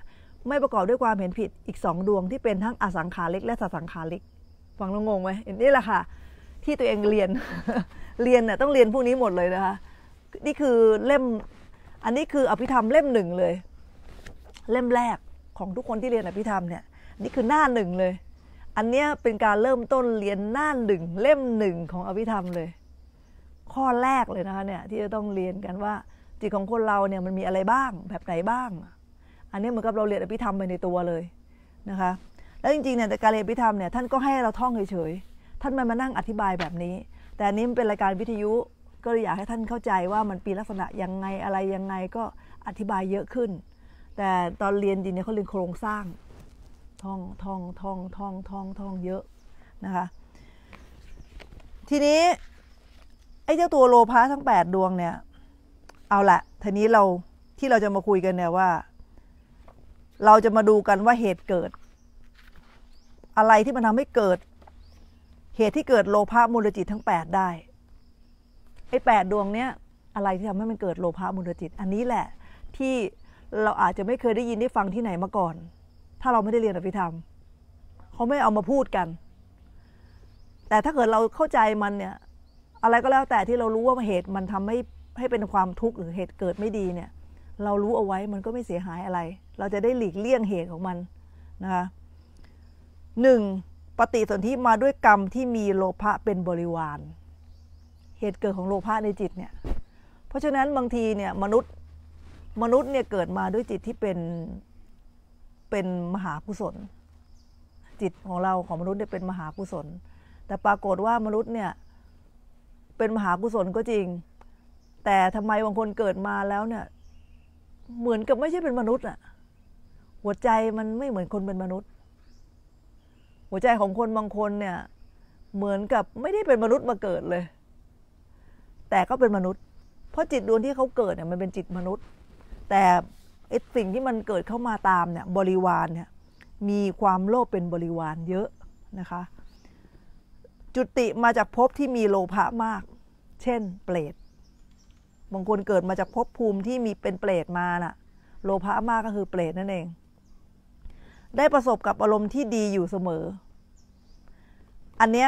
ไม่ประกอบด้วยความเห็นผิดอีกสองดวงที่เป็นทั้งอสังขาริกและสัสังขาริกฟังแล้วงงไหมนี่แหละค่ะที่ตัวเองเรียน เรียนเนี่ยต้องเรียนพวกนี้หมดเลยนะคะนี่คือเล่มอันนี้คืออภิธรรมเล่มหนึ่งเลยเล่มแรกของทุกคนที่เรียนอภิธรรมเนี่ยนี่คือหน้าหนึ่งเลยอันนี้เป็นการเริ่มต้นเรียนหน้าหนึ่งเล่มหนึ่งของอภิธรรมเลยข้อแรกเลยนะคะเนี่ยที่จะต้องเรียนกันว่าจิตของคนเราเนี่ยมันมีอะไรบ้างแบบไหนบ้างอันนี้เหมือนกับเราเรียนอภิธรรมไปในตัวเลยนะคะแล้วจริงๆเนี่ยแต่การเรียนอภิธรรมเนี่ยท่านก็ให้เราท่องเฉยๆท่านไม่มานั่งอธิบายแบบนี้แต่อันนี้มันเป็นรายการวิทยุก็เลยอยากให้ท่านเข้าใจว่ามันเป็นลักษณะยังไงอะไรยังไงก็อธิบายเยอะขึ้นแต่ตอนเรียนจริงเนี่ยเขาเรียนโครงสร้างท่องท่องท่องท่องท่องท่องเยอะนะคะทีนี้ไอ้เจ้าตัวโลภะทั้งแปดดวงเนี่ยเอาละทีนี้เราที่เราจะมาคุยกันเนี่ยว่าเราจะมาดูกันว่าเหตุเกิดอะไรที่มันทำให้เกิดเหตุที่เกิดโลภะมูลจิตทั้งแปดได้ไอ้แปดดวงเนี้ยอะไรที่ทำให้มันเกิดโลภะมูลจิตอันนี้แหละที่เราอาจจะไม่เคยได้ยินได้ฟังที่ไหนมาก่อนถ้าเราไม่ได้เรียนอภิธรรมเขาไม่เอามาพูดกันแต่ถ้าเกิดเราเข้าใจมันเนี่ยอะไรก็แล้วแต่ที่เรารู้ว่าเหตุมันทำให้ให้เป็นความทุกข์หรือเหตุเกิดไม่ดีเนี่ยเรารู้เอาไว้มันก็ไม่เสียหายอะไรเราจะได้หลีกเลี่ยงเหตุของมันนะคะหนึ่งปฏิสนธิมาด้วยกรรมที่มีโลภะเป็นบริวารเหตุเกิดของโลภะในจิตเนี่ยเพราะฉะนั้นบางทีเนี่ยมนุษย์มนุษย์เนี่ยเกิดมาด้วยจิตที่เป็นเป็นมหากุศลจิตของเราของมนุษย์เนี่ยเป็นมหากุศลแต่ปรากฏว่ามนุษย์เนี่ยเป็นมหากุศลก็จริงแต่ทำไมบางคนเกิดมาแล้วเนี่ยเหมือนกับไม่ใช่เป็นมนุษย์อะหัวใจมันไม่เหมือนคนเป็นมนุษย์หัวใจของคนบางคนเนี่ยเหมือนกับไม่ได้เป็นมนุษย์มาเกิดเลยแต่ก็เป็นมนุษย์เพราะจิตดวงที่เขาเกิดเนี่ยมันเป็นจิตมนุษย์แต่ไอ้สิ่งที่มันเกิดเข้ามาตามเนี่ยบริวารเนี่ยมีความโลภเป็นบริวารเยอะนะคะจุติมาจากภพที่มีโลภะมากเช่นเปรตบางคนเกิดมาจากภพภูมิที่มีเป็นเปรตมาน่ะโลภะมากก็คือเปรตนั่นเองได้ประสบกับอารมณ์ที่ดีอยู่เสมออันเนี้ย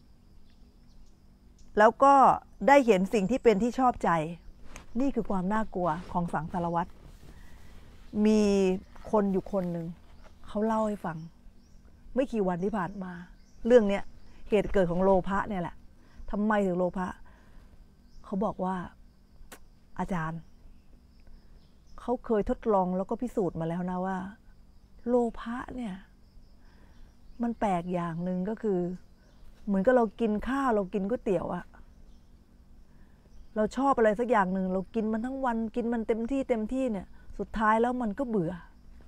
แล้วก็ได้เห็นสิ่งที่เป็นที่ชอบใจนี่คือความน่ากลัวของสังสารวัฏมีคนอยู่คนหนึ่งเขาเล่าให้ฟังไม่กี่วันที่ผ่านมาเรื่องเนี้ยเหตุเกิดของโลภะเนี่ยแหละทำไมถึงโลภะเขาบอกว่าอาจารย์เขาเคยทดลองแล้วก็พิสูจน์มาแล้วนะว่าโลภะเนี่ยมันแปลกอย่างหนึ่งก็คือเหมือนกับเรากินข้าวเรากินก๋วยเตี๋ยวอะเราชอบอะไรสักอย่างหนึ่งเรากินมันทั้งวันกินมันเต็มที่เต็มที่เนี่ยสุดท้ายแล้วมันก็เบื่อ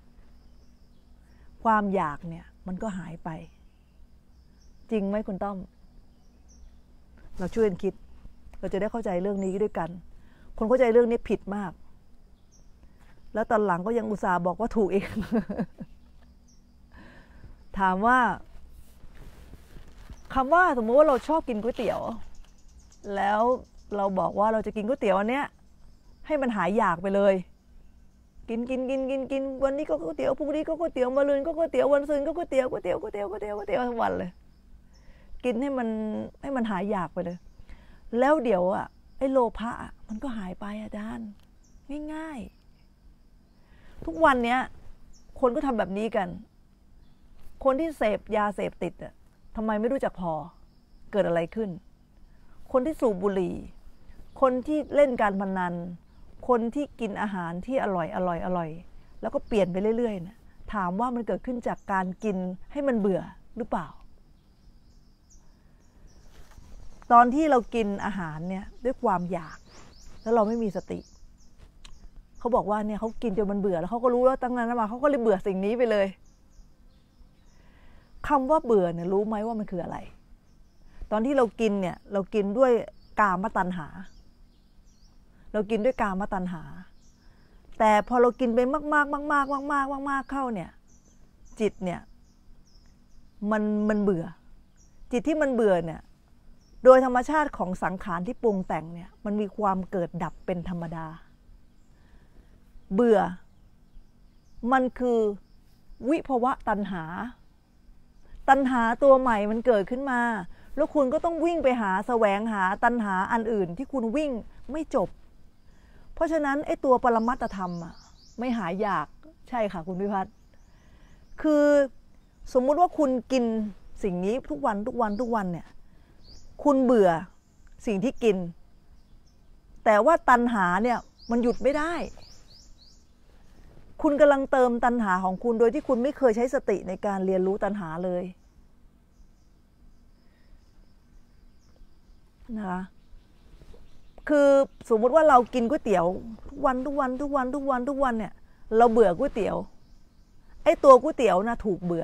ความอยากเนี่ยมันก็หายไปจริงไหมคุณต้อมเราช่วยกันคิดเราจะได้เข้าใจเรื่องนี้ด้วยกันคนเข้าใจเรื่องนี้ผิดมากแล้วตอนหลังก็ยังอุตส่าห์บอกว่าถูกเอง ถามว่าคำว่าสมมติว่าเราชอบกินก๋วยเตี๋ยวแล้วเราบอกว่าเราจะกินก๋วยเตี๋ยวอันเนี้ยให้มันหายอยากไปเลยกินกินกินกินกินวันนี้ก็ก๋วยเตี๋ยวพรุ่งนี้ก็ก๋วยเตี๋ยวมะรืนก็ก๋วยเตี๋ยววันศุกร์ก็ก๋วยเตี๋ยวก๋วยเตี๋ยวก๋วยเตี๋ยวก๋วยเตี๋ยวก๋วยเตี๋ยวทั้งวันเลยกินให้มันให้มันหายอยากไปเลยแล้วเดี๋ยวอ่ะไอ้โลภะมันก็หายไปอาจารย์ง่ายๆทุกวันเนี้ยคนก็ทำแบบนี้กันคนที่เสพยาเสพติดอ่ะทำไมไม่รู้จักพอเกิดอะไรขึ้นคนที่สูบบุหรี่คนที่เล่นการพนันคนที่กินอาหารที่อร่อยอร่อยอร่อยแล้วก็เปลี่ยนไปเรื่อยๆนะถามว่ามันเกิดขึ้นจากการกินให้มันเบื่อหรือเปล่าตอนที่เรากินอาหารเนี่ยด้วยความอยากแล้วเราไม่มีสติเขาบอกว่าเนี่ยเขากินจนมันเบื่อแล้วเขาก็รู้ว่าตั้งนานมาเขาก็เลยเบื่อสิ่งนี้ไปเลยคำว่าเบื่อเนี่ยรู้ไหมว่ามันคืออะไรตอนที่เรากินเนี่ยเรากินด้วยกามตัณหาเรากินด้วยกามตัณหาแต่พอเรากินไปมากๆมากๆมากๆมากๆเข้าเนี่ยจิตเนี่ยมันมันเบื่อจิตที่มันเบื่อเนี่ยโดยธรรมชาติของสังขารที่ปรุงแต่งเนี่ยมันมีความเกิดดับเป็นธรรมดาเบื่อมันคือวิภวะตัณหาตัณหาตัวใหม่มันเกิดขึ้นมาแล้วคุณก็ต้องวิ่งไปหาแสวงหาตัณหาอันอื่นที่คุณวิ่งไม่จบเพราะฉะนั้นไอ้ตัวปรมัตถธรรมอ่ะไม่หายอยากใช่ค่ะคุณพิพัฒน์คือสมมุติว่าคุณกินสิ่งนี้ทุกวันทุกวันทุกวันเนี่ยคุณเบื่อสิ่งที่กินแต่ว่าตัณหาเนี่ยมันหยุดไม่ได้คุณกำลังเติมตัณหาของคุณโดยที่คุณไม่เคยใช้สติในการเรียนรู้ตัณหาเลยนะคะคือสมมติว่าเรากินก๋วยเตี๋ยวทุกวันทุกวันทุกวันทุกวันทุกวันเนี่ยเราเบื่อก๋วยเตี๋ยวไอ้ตัวก๋วยเตี๋ยวนะถูกเบื่อ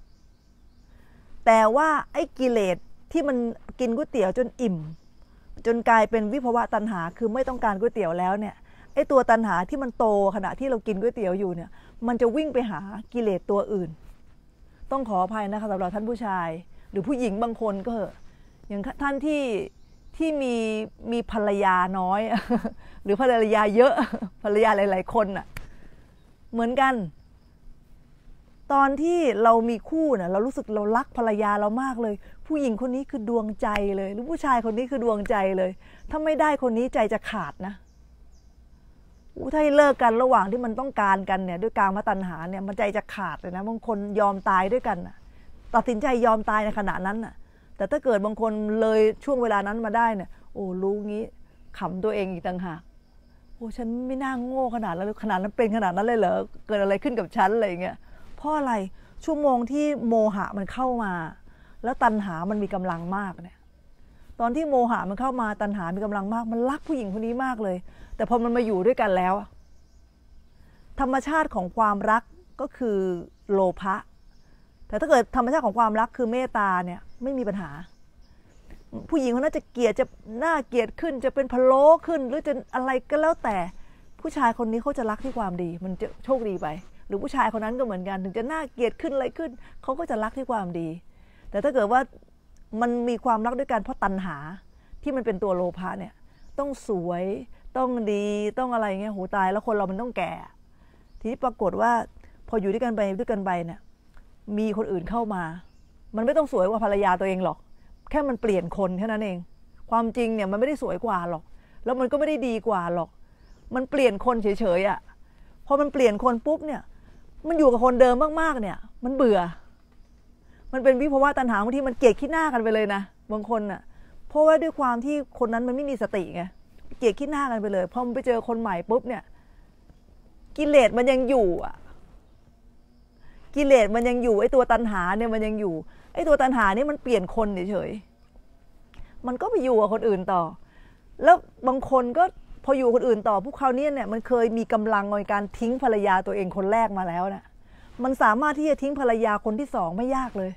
แต่ว่าไอ้กิเลสที่มันกินก๋วยเตี๋ยวจนอิ่มจนกลายเป็นวิภวะตัณหาคือไม่ต้องการก๋วยเตี๋ยวแล้วเนี่ยไอ้ตัวตัณหาที่มันโตขณะที่เรากินก๋วยเตี๋ยวอยู่เนี่ยมันจะวิ่งไปหากิเลสตัวอื่นต้องขออภัยนะคะสำหรับท่านผู้ชายหรือผู้หญิงบางคนก็อย่างท่านที่ที่มีมีภรรยาน้อยหรือภรรยาเยอะภรรยาหลายๆคนน่ะเหมือนกันตอนที่เรามีคู่น่ะเรารู้สึกเรารักภรรยาเรามากเลยผู้หญิงคนนี้คือดวงใจเลยหรือผู้ชายคนนี้คือดวงใจเลยถ้าไม่ได้คนนี้ใจจะขาดนะถ้าให้เลิกกันระหว่างที่มันต้องการกันเนี่ยด้วยกามตัณหาเนี่ยมันใจจะขาดเลยนะบางคนยอมตายด้วยกันน่ะตัดสินใจยอมตายในขณะนั้นน่ะแต่ถ้าเกิดบางคนเลยช่วงเวลานั้นมาได้เนี่ยโอ้รู้งี้ขำตัวเองอีกต่างหากโอ้ฉันไม่น่าโง่ขนาดนั้นขนาดนั้นเป็นขนาดนั้นเลยเหรอเกิดอะไรขึ้นกับฉันอะไรอย่างเงี้ยเพราะอะไรชั่วโมงที่โมหะมันเข้ามาแล้วตัณหามันมีกำลังมากเนี่ยตอนที่โมหะมันเข้ามาตัณหามีกำลังมากมันรักผู้หญิงคนนี้มากเลยแต่พอมันมาอยู่ด้วยกันแล้วธรรมชาติของความรักก็คือโลภะแต่ถ้าเกิดธรรมชาติของความรักคือเมตตาเนี่ยไม่มีปัญหาผู้หญิงคนนั้นจะเกลียดจะหน้าเกลียดขึ้นจะเป็นพะโล้ขึ้นหรือจะอะไรก็แล้วแต่ผู้ชายคนนี้เขาจะรักที่ความดีมันจะโชคดีไปหรือผู้ชายคนนั้นก็เหมือนกันถึงจะหน้าเกลียดขึ้นอะไรขึ้นเขาก็จะรักที่ความดีแต่ถ้าเกิดว่ามันมีความรักด้วยกันเพราะตัณหาที่มันเป็นตัวโลภะเนี่ยต้องสวยต้องดีต้องอะไรเงี้ยโหตายแล้วคนเรามันต้องแก่ทีนี้ปรากฏว่าพออยู่ด้วยกันไปด้วยกันไปเนี่ยมีคนอื่นเข้ามามันไม่ต้องสวยกว่าภรรยาตัวเองหรอกแค่มันเปลี่ยนคนแค่นั้นเองความจริงเนี่ยมันไม่ได้สวยกว่าหรอกแล้วมันก็ไม่ได้ดีกว่าหรอกมันเปลี่ยนคนเฉยๆอ่ะพอมันเปลี่ยนคนปุ๊บเนี่ยมันอยู่กับคนเดิมมากๆเนี่ยมันเบื่อมันเป็นวิภวะตัณหาบางทีมันเกลียดขี้หน้ากันไปเลยนะบางคนอ่ะเพราะว่าด้วยความที่คนนั้นมันไม่มีสติไงเกลียดขี้หน้ากันไปเลยพอมันไปเจอคนใหม่ปุ๊บเนี่ยกิเลสมันยังอยู่อ่ะกิเลสมันยังอยู่ไอ้ตัวตัณหาเนี่ยมันยังอยู่ไอ้ตัวตัณหานี่มันเปลี่ยนคนเฉยๆมันก็ไปอยู่กับคนอื่นต่อแล้วบางคนก็พออยู่คนอื่นต่อพวกเขาเนี่ยเนี่ยมันเคยมีกำลังในการทิ้งภรรยาตัวเองคนแรกมาแล้วนะมันสามารถที่จะทิ้งภรรยาคนที่สองไม่ยากเลย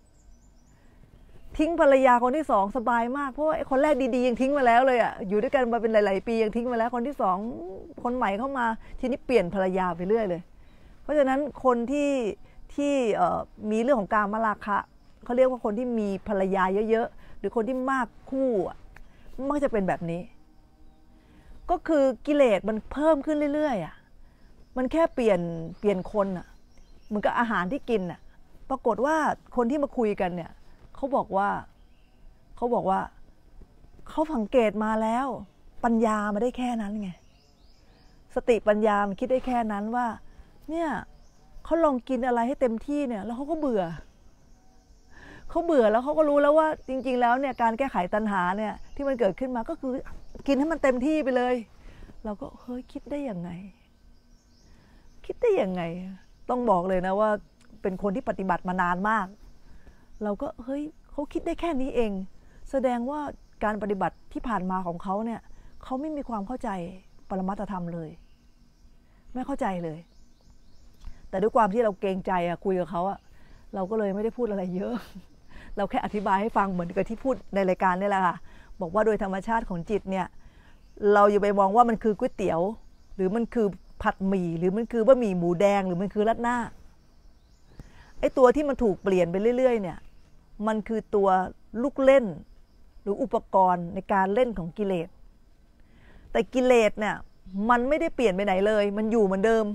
ทิ้งภรรยาคนที่สองสบายมากเพราะว่าไอ้คนแรกดีๆยังทิ้งมาแล้วเลยอ่ะอยู่ด้วยกันมาเป็นหลายๆปียังทิ้งมาแล้วคนที่สองคนใหม่เข้ามาทีนี้เปลี่ยนภรรยาไปเรื่อยเลยเพราะฉะนั้นคนที่ที่มีเรื่องของกามราคะเขาเรียกว่าคนที่มีภรรยาเยอะๆหรือคนที่มากคู่มักจะเป็นแบบนี้ก็คือกิเลสมันเพิ่มขึ้นเรื่อยๆอ่ะมันแค่เปลี่ยนเปลี่ยนคนอ่ะเหมือนกับอาหารที่กินอ่ะปรากฏว่าคนที่มาคุยกันเนี่ยเขาบอกว่าเขาบอกว่าเขาสังเกตมาแล้วปัญญามาได้แค่นั้นไงสติปัญญามันคิดได้แค่นั้นว่าเนี่ยเขาลองกินอะไรให้เต็มที่เนี่ยแล้วเขาก็เบื่อเขาเบื่อแล้วเขาก็รู้แล้วว่าจริงๆแล้วเนี่ยการแก้ไขตัณหาเนี่ยที่มันเกิดขึ้นมาก็คือกินให้มันเต็มที่ไปเลยเราก็เฮ้ยคิดได้ยังไงคิดได้ยังไงต้องบอกเลยนะว่าเป็นคนที่ปฏิบัติมานานมากเราก็เฮ้ยเขาคิดได้แค่นี้เองแสดงว่าการปฏิบัติที่ผ่านมาของเขาเนี่ยเขาไม่มีความเข้าใจปรมัตถธรรมเลยไม่เข้าใจเลยแต่ด้วยความที่เราเกรงใจอะคุยกับเขาอะเราก็เลยไม่ได้พูดอะไรเยอะเราแค่อธิบายให้ฟังเหมือนกับที่พูดในรายการนี่แหละค่ะบอกว่าโดยธรรมชาติของจิตเนี่ยเราอย่าไปมองว่ามันคือก๋วยเตี๋ยวหรือมันคือผัดหมี่หรือมันคือบะหมี่หมูแดงหรือมันคือราดหน้าไอ้ตัวที่มันถูกเปลี่ยนไปเรื่อยๆเนี่ยมันคือตัวลูกเล่นหรืออุปกรณ์ในการเล่นของกิเลสแต่กิเลสเนี่ยมันไม่ได้เปลี่ยนไปไหนเลยมันอยู่เหมือนเดิม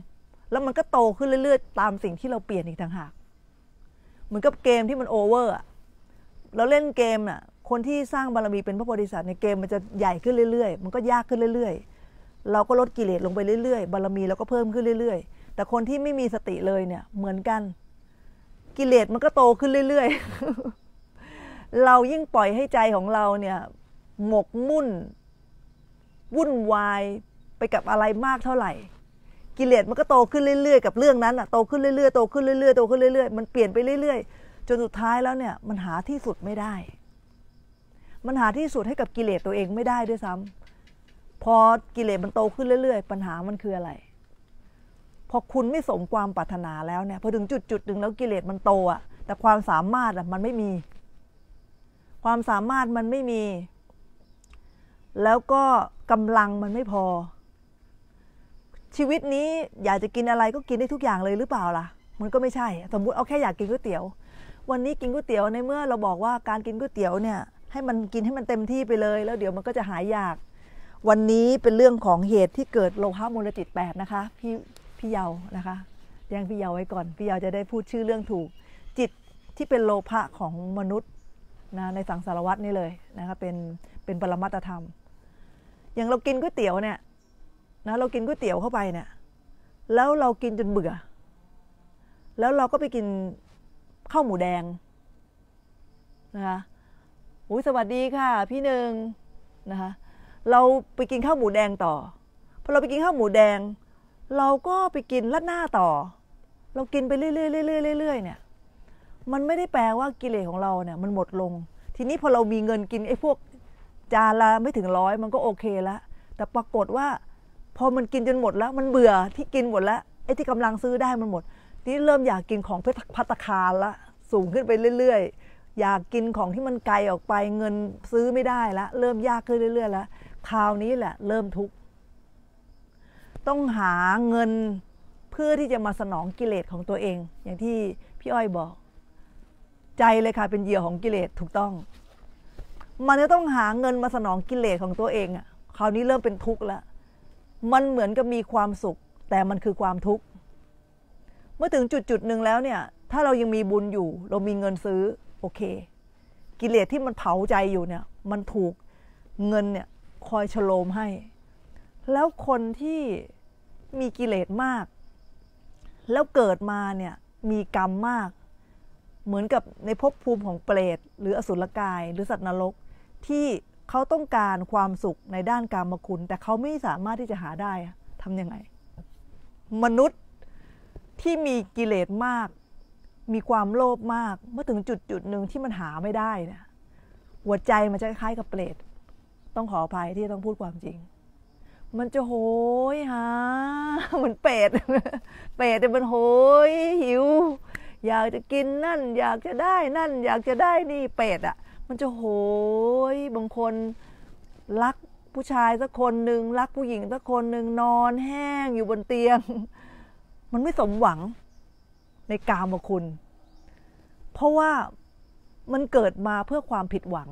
แล้วมันก็โตขึ้นเรื่อยๆตามสิ่งที่เราเปลี่ยนอีกต่างหากเหมือนกับเกมที่มันโอเวอร์อะเราเล่นเกมน่ะคนที่สร้างบารมีเป็นพระโพธิสัตว์ในเกมมันจะใหญ่ขึ้นเรื่อยๆมันก็ยากขึ้นเรื่อยๆเราก็ลดกิเลสลงไปเรื่อยๆบารมีเราก็เพิ่มขึ้นเรื่อยๆแต่คนที่ไม่มีสติเลยเนี่ยเหมือนกันกิเลสมันก็โตขึ้นเรื่อยๆเรายิ่งปล่อยให้ใจของเราเนี่ยหมกมุ่นวุ่นวายไปกับอะไรมากเท่าไหร่กิเลสมันก็โตขึ้นเรื่อยๆกับเรื่องนั้นอ่ะโตขึ้นเรื่อยๆโตขึ้นเรื่อยๆโตขึ้นเรื่อยๆมันเปลี่ยนไปเรื่อยๆจนสุดท้ายแล้วเนี่ยมันหาที่สุดไม่ได้มันหาที่สุดให้กับกิเลสตัวเองไม่ได้ด้วยซ้ำพอกิเลสมันโตขึ้นเรื่อยๆปัญหามันคืออะไรพอคุณไม่สมความปรารถนาแล้วเนี่ยพอถึงจุดจุดหนึ่งแล้วกิเลสมันโตอ่ะแต่ความสามารถอ่ะมันไม่มีความสามารถมันไม่มีแล้วก็กำลังมันไม่พอชีวิตนี้อยากจะกินอะไรก็กินได้ทุกอย่างเลยหรือเปล่าล่ะมันก็ไม่ใช่สมมุติเอาแค่อยากกินก๋วยเตี๋ยววันนี้กินก๋วยเตี๋ยวในเมื่อเราบอกว่าการกินก๋วยเตี๋ยวเนี่ยให้มันกินให้มันเต็มที่ไปเลยแล้วเดี๋ยวมันก็จะหายอยากวันนี้เป็นเรื่องของเหตุที่เกิดโลภะมูลจิตแปดนะคะพี่พี่เยาว์นะคะแจ้งพี่เยาว์ไว้ก่อนพี่เยาว์จะได้พูดชื่อเรื่องถูกจิตที่เป็นโลภะของมนุษย์นะในสังสารวัฏนี่เลยนะคะเป็นเป็นปรมัตถธรรมอย่างเรากินก๋วยเตี๋ยวเนี่ยนะเรากินก๋วยเตี๋ยวเข้าไปเนี่ยแล้วเรากินจนเบื่อแล้วเราก็ไปกินข้าวหมูแดงนะคะอุ้ยสวัสดีค่ะพี่หนึ่งนะคะเราไปกินข้าวหมูแดงต่อพอเราไปกินข้าวหมูแดงเราก็ไปกินราดหน้าต่อเรากินไปเรื่อยๆเรื่อยๆเรื่อยๆเนี่ยมันไม่ได้แปลว่ากิเลสของเราเนี่ยมันหมดลงทีนี้พอเรามีเงินกินไอ้พวกจานละไม่ถึงร้อยมันก็โอเคแล้วแต่ปรากฏว่าพอมันกินจนหมดแล้วมันเบื่อที่กินหมดแล้วไอ้ที่กำลังซื้อได้มันหมดนี่เริ่มอยากกินของภัตตาคารละสูงขึ้นไปเรื่อยๆอยากกินของที่มันไกลออกไปเงินซื้อไม่ได้ละเริ่มยากขึ้นเรื่อยๆแล้วคราวนี้แหละเริ่มทุกข์ต้องหาเงินเพื่อที่จะมาสนองกิเลสของตัวเองอย่างที่พี่อ้อยบอกใจเลยค่ะเป็นเหยื่อของกิเลสถูกต้องมันจะต้องหาเงินมาสนองกิเลสของตัวเองอ่ะคราวนี้เริ่มเป็นทุกข์แล้วมันเหมือนกับมีความสุขแต่มันคือความทุกข์เมื่อถึงจุดจุดหนึ่งแล้วเนี่ยถ้าเรายังมีบุญอยู่เรามีเงินซื้อโอเคกิเลสที่มันเผาใจอยู่เนี่ยมันถูกเงินเนี่ยคอยฉโลมให้แล้วคนที่มีกิเลสมากแล้วเกิดมาเนี่ยมีกรรมมากเหมือนกับในภพภูมิของเปรตหรืออสุรกายหรือสัตว์นรกที่เขาต้องการความสุขในด้านกามคุณแต่เขาไม่สามารถที่จะหาได้ทำยังไงมนุษย์ที่มีกิเลสมากมีความโลภมากเมื่อถึงจุดจุดหนึ่งที่มันหาไม่ได้เนี่ยหัวใจมันจะคล้ายกับเปรตต้องขออภัยที่ต้องพูดความจริงมันจะโหยหาเหมือนเปรตเปรตเนี่ยมันโหยหิวอยากจะกินนั่นอยากจะได้นั่นอยากจะได้นี่เปรตอ่ะมันจะโหยบางคนรักผู้ชายสักคนหนึ่งรักผู้หญิงสักคนหนึ่งนอนแห้งอยู่บนเตียงมันไม่สมหวังในกามคุณ เพราะว่ามันเกิดมาเพื่อความผิดหวัง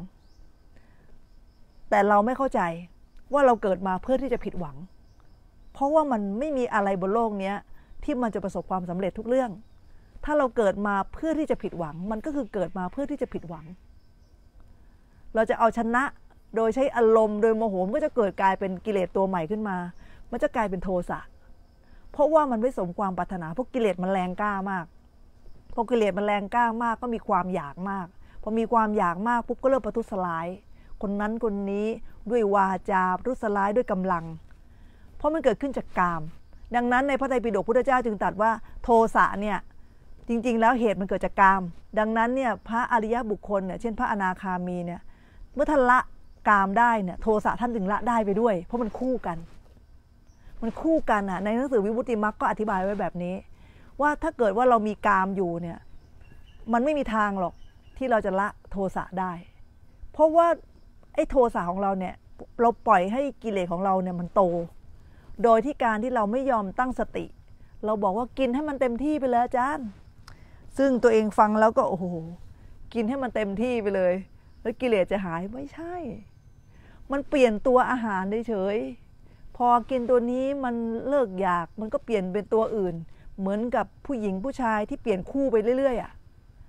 แต่เราไม่เข้าใจว่าเราเกิดมาเพื่อที่จะผิดหวังเพราะว่ามันไม่มีอะไรบนโลกนี้ที่มันจะประสบความสำเร็จทุกเรื่องถ้าเราเกิดมาเพื่อที่จะผิดหวังมันก็คือเกิดมาเพื่อที่จะผิดหวังเราจะเอาชนะโดยใช้อารมณ์โดยโมโหมันก็จะเกิดกลายเป็นกิเลสตัวใหม่ขึ้นมามันจะกลายเป็นโทสะเพราะว่ามันไม่สมความปรารถนาเพราะกิเลสมันแรงกล้ามากพอกิเลสมันแรงกล้ามากก็มีความอยากมากพอมีความอยากมากปุ๊บก็เริ่มประทุษร้ายคนนั้นคนนี้ด้วยวาจาประทุษร้ายด้วยกำลังเพราะมันเกิดขึ้นจากกามดังนั้นในพระไตรปิฎกพุทธเจ้าจึงตรัสว่าโทสะเนี่ยจริงๆแล้วเหตุมันเกิดจากกามดังนั้นเนี่ยพระอริยบุคคลเนี่ยเช่นพระอนาคามีเนี่ยเมื่อท่านละกามได้เนี่ยโทสะท่านถึงละได้ไปด้วยเพราะมันคู่กันมันคู่กันอ่ะในหนังสือวิมุตติมรรคก็อธิบายไว้แบบนี้ว่าถ้าเกิดว่าเรามีกามอยู่เนี่ยมันไม่มีทางหรอกที่เราจะละโทสะได้เพราะว่าไอ้โทสะของเราเนี่ยเราปล่อยให้กิเลสของเราเนี่ยมันโตโดยที่การที่เราไม่ยอมตั้งสติเราบอกว่ากินให้มันเต็มที่ไปเลยอาจารย์ซึ่งตัวเองฟังแล้วก็โอ้โหกินให้มันเต็มที่ไปเลยแล้วกิเลสจะหายไม่ใช่มันเปลี่ยนตัวอาหารเฉยๆพพอกินตัวนี้มันเลิกอยากมันก็เปลี่ยนเป็นตัวอื่นเหมือนกับผู้หญิงผู้ชายที่เปลี่ยนคู่ไปเรื่อยๆอ่ะ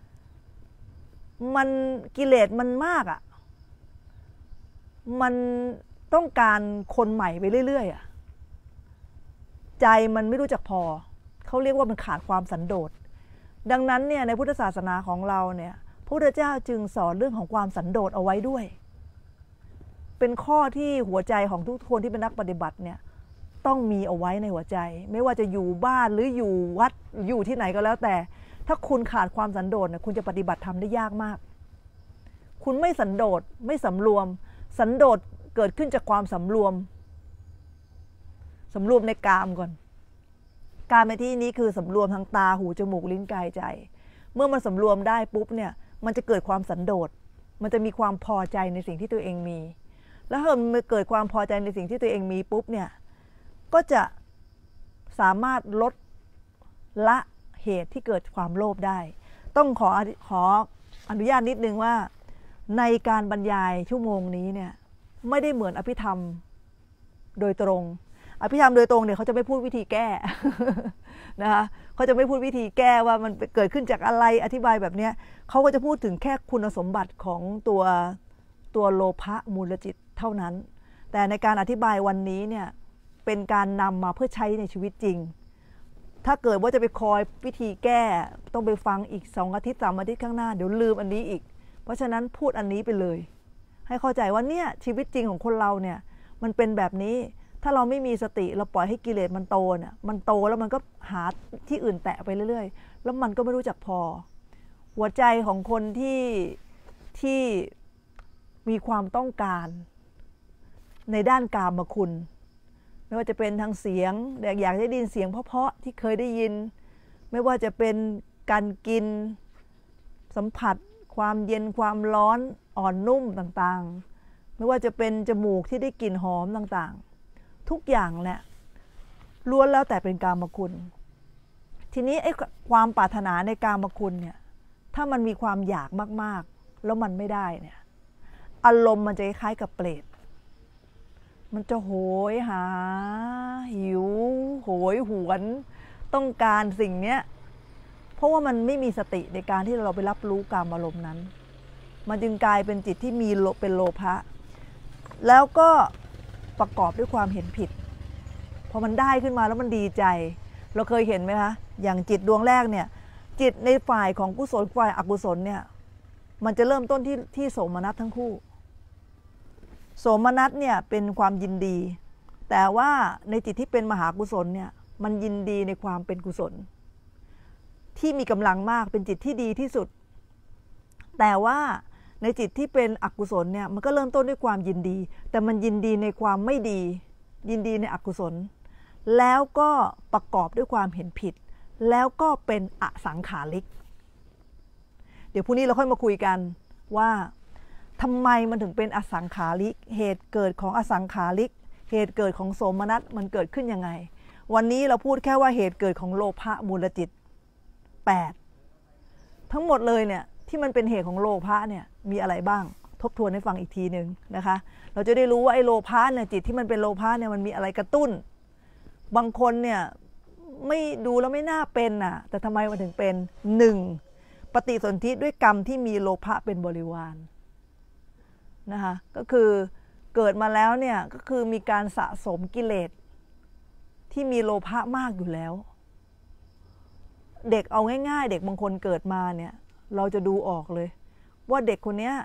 มันกิเลสมันมากอ่ะมันต้องการคนใหม่ไปเรื่อยๆอ่ะใจมันไม่รู้จักพอเขาเรียกว่ามันขาดความสันโดษดังนั้นเนี่ยในพุทธศาสนาของเราเนี่ยพระพุทธเจ้าจึงสอนเรื่องของความสันโดษเอาไว้ด้วยเป็นข้อที่หัวใจของทุกคนที่เป็นนักปฏิบัติเนี่ยต้องมีเอาไว้ในหัวใจไม่ว่าจะอยู่บ้านหรืออยู่วัดอยู่ที่ไหนก็แล้วแต่ถ้าคุณขาดความสันโดษเนี่ยคุณจะปฏิบัติธรรมได้ยากมากคุณไม่สันโดษไม่สำรวมสันโดษเกิดขึ้นจากความสำรวมสำรวมในกามก่อนกามในที่นี้คือสำรวมทางตาหูจมูกลิ้นกายใจเมื่อมันสำรวมได้ปุ๊บเนี่ยมันจะเกิดความสันโดษมันจะมีความพอใจในสิ่งที่ตัวเองมีแล้วเมื่อมันเกิดความพอใจในสิ่งที่ตัวเองมีปุ๊บเนี่ยก็จะสามารถลดละเหตุที่เกิดความโลภได้ต้องขอขออนุญาตนิดนึงว่าในการบรรยายชั่วโมงนี้เนี่ยไม่ได้เหมือนอภิธรรมโดยตรงอภิธรรมโดยตรงเนี่ยเขาจะไม่พูดวิธีแก้นะคะเขาจะไม่พูดวิธีแก้ว่ามันเกิดขึ้นจากอะไรอธิบายแบบนี้เขาก็จะพูดถึงแค่คุณสมบัติของตัวตัวโลภะมูลจิตเท่านั้นแต่ในการอธิบายวันนี้เนี่ยเป็นการนำมาเพื่อใช้ในชีวิตจริงถ้าเกิดว่าจะไปคอยวิธีแก้ต้องไปฟังอีกสองอาทิตย์สามอาทิตย์ข้างหน้าเดี๋ยวลืมอันนี้อีกเพราะฉะนั้นพูดอันนี้ไปเลยให้เข้าใจว่าเนี่ยชีวิตจริงของคนเราเนี่ยมันเป็นแบบนี้ถ้าเราไม่มีสติเราปล่อยให้กิเลสมันโตเนี่ยมันโตแล้วมันก็หาที่อื่นแตะไปเรื่อยๆแล้วมันก็ไม่รู้จักพอหัวใจของคนที่ที่มีความต้องการในด้านกามคุณไม่ว่าจะเป็นทางเสียงอยากได้ยินเสียงเพราะๆที่เคยได้ยินไม่ว่าจะเป็นการกินสัมผัสความเย็นความร้อนอ่อนนุ่มต่างๆไม่ว่าจะเป็นจมูกที่ได้กลิ่นหอมต่างๆทุกอย่างแหละล้วนแล้วแต่เป็นกามคุณทีนี้ไอ้ความปรารถนาในกามคุณเนี่ยถ้ามันมีความอยากมากๆแล้วมันไม่ได้เนี่ยอารมณ์มันจะคล้ายกับเปรตมันจะโหยหาหิวโหยหวนต้องการสิ่งเนี้ยเพราะว่ามันไม่มีสติในการที่เราไปรับรู้กามอารมณ์นั้นมันจึงกลายเป็นจิตที่มีเป็นโลภะแล้วก็ประกอบด้วยความเห็นผิดพอมันได้ขึ้นมาแล้วมันดีใจเราเคยเห็นไหมคะอย่างจิตดวงแรกเนี่ยจิตในฝ่ายของกุศลฝ่ายอกุศลเนี่ยมันจะเริ่มต้นที่ที่โสมนัสทั้งคู่โสมนัสเนี่ยเป็นความยินดีแต่ว่าในจิตที่เป็นมหากุศลเนี่ยมันยินดีในความเป็นกุศลที่มีกำลังมากเป็นจิตที่ดีที่สุดแต่ว่าในจิตที่เป็นอกุศลเนี่ยมันก็เริ่มต้นด้วยความยินดีแต่มันยินดีในความไม่ดียินดีในอกุศลแล้วก็ประกอบด้วยความเห็นผิดแล้วก็เป็นอสังขาริกเดี๋ยวพรุ่งนี้เราค่อยมาคุยกันว่าทำไมมันถึงเป็นอสังขาริกเหตุเกิดของอสังขาริกเหตุเกิดของโสมนัสมันเกิดขึ้นยังไงวันนี้เราพูดแค่ว่าเหตุเกิดของโลภะมูลจิตแปดทั้งหมดเลยเนี่ยที่มันเป็นเหตุของโลภะเนี่ยมีอะไรบ้างทบทวนให้ฟังอีกทีหนึ่งนะคะเราจะได้รู้ว่าไอ้โลภะเนี่ยจิตที่มันเป็นโลภะเนี่ยมันมีอะไรกระตุ้นบางคนเนี่ยไม่ดูแล้วไม่น่าเป็นน่ะแต่ทำไมมันถึงเป็นหนึ่งปฏิสนธิด้วยกรรมที่มีโลภะเป็นบริวารนะคะก็คือเกิดมาแล้วเนี่ยก็คือมีการสะสมกิเลสที่มีโลภะมากอยู่แล้วเด็กเอาง่ายๆเด็กบางคนเกิดมาเนี่ยเราจะดูออกเลยว่าเด็กคนนี้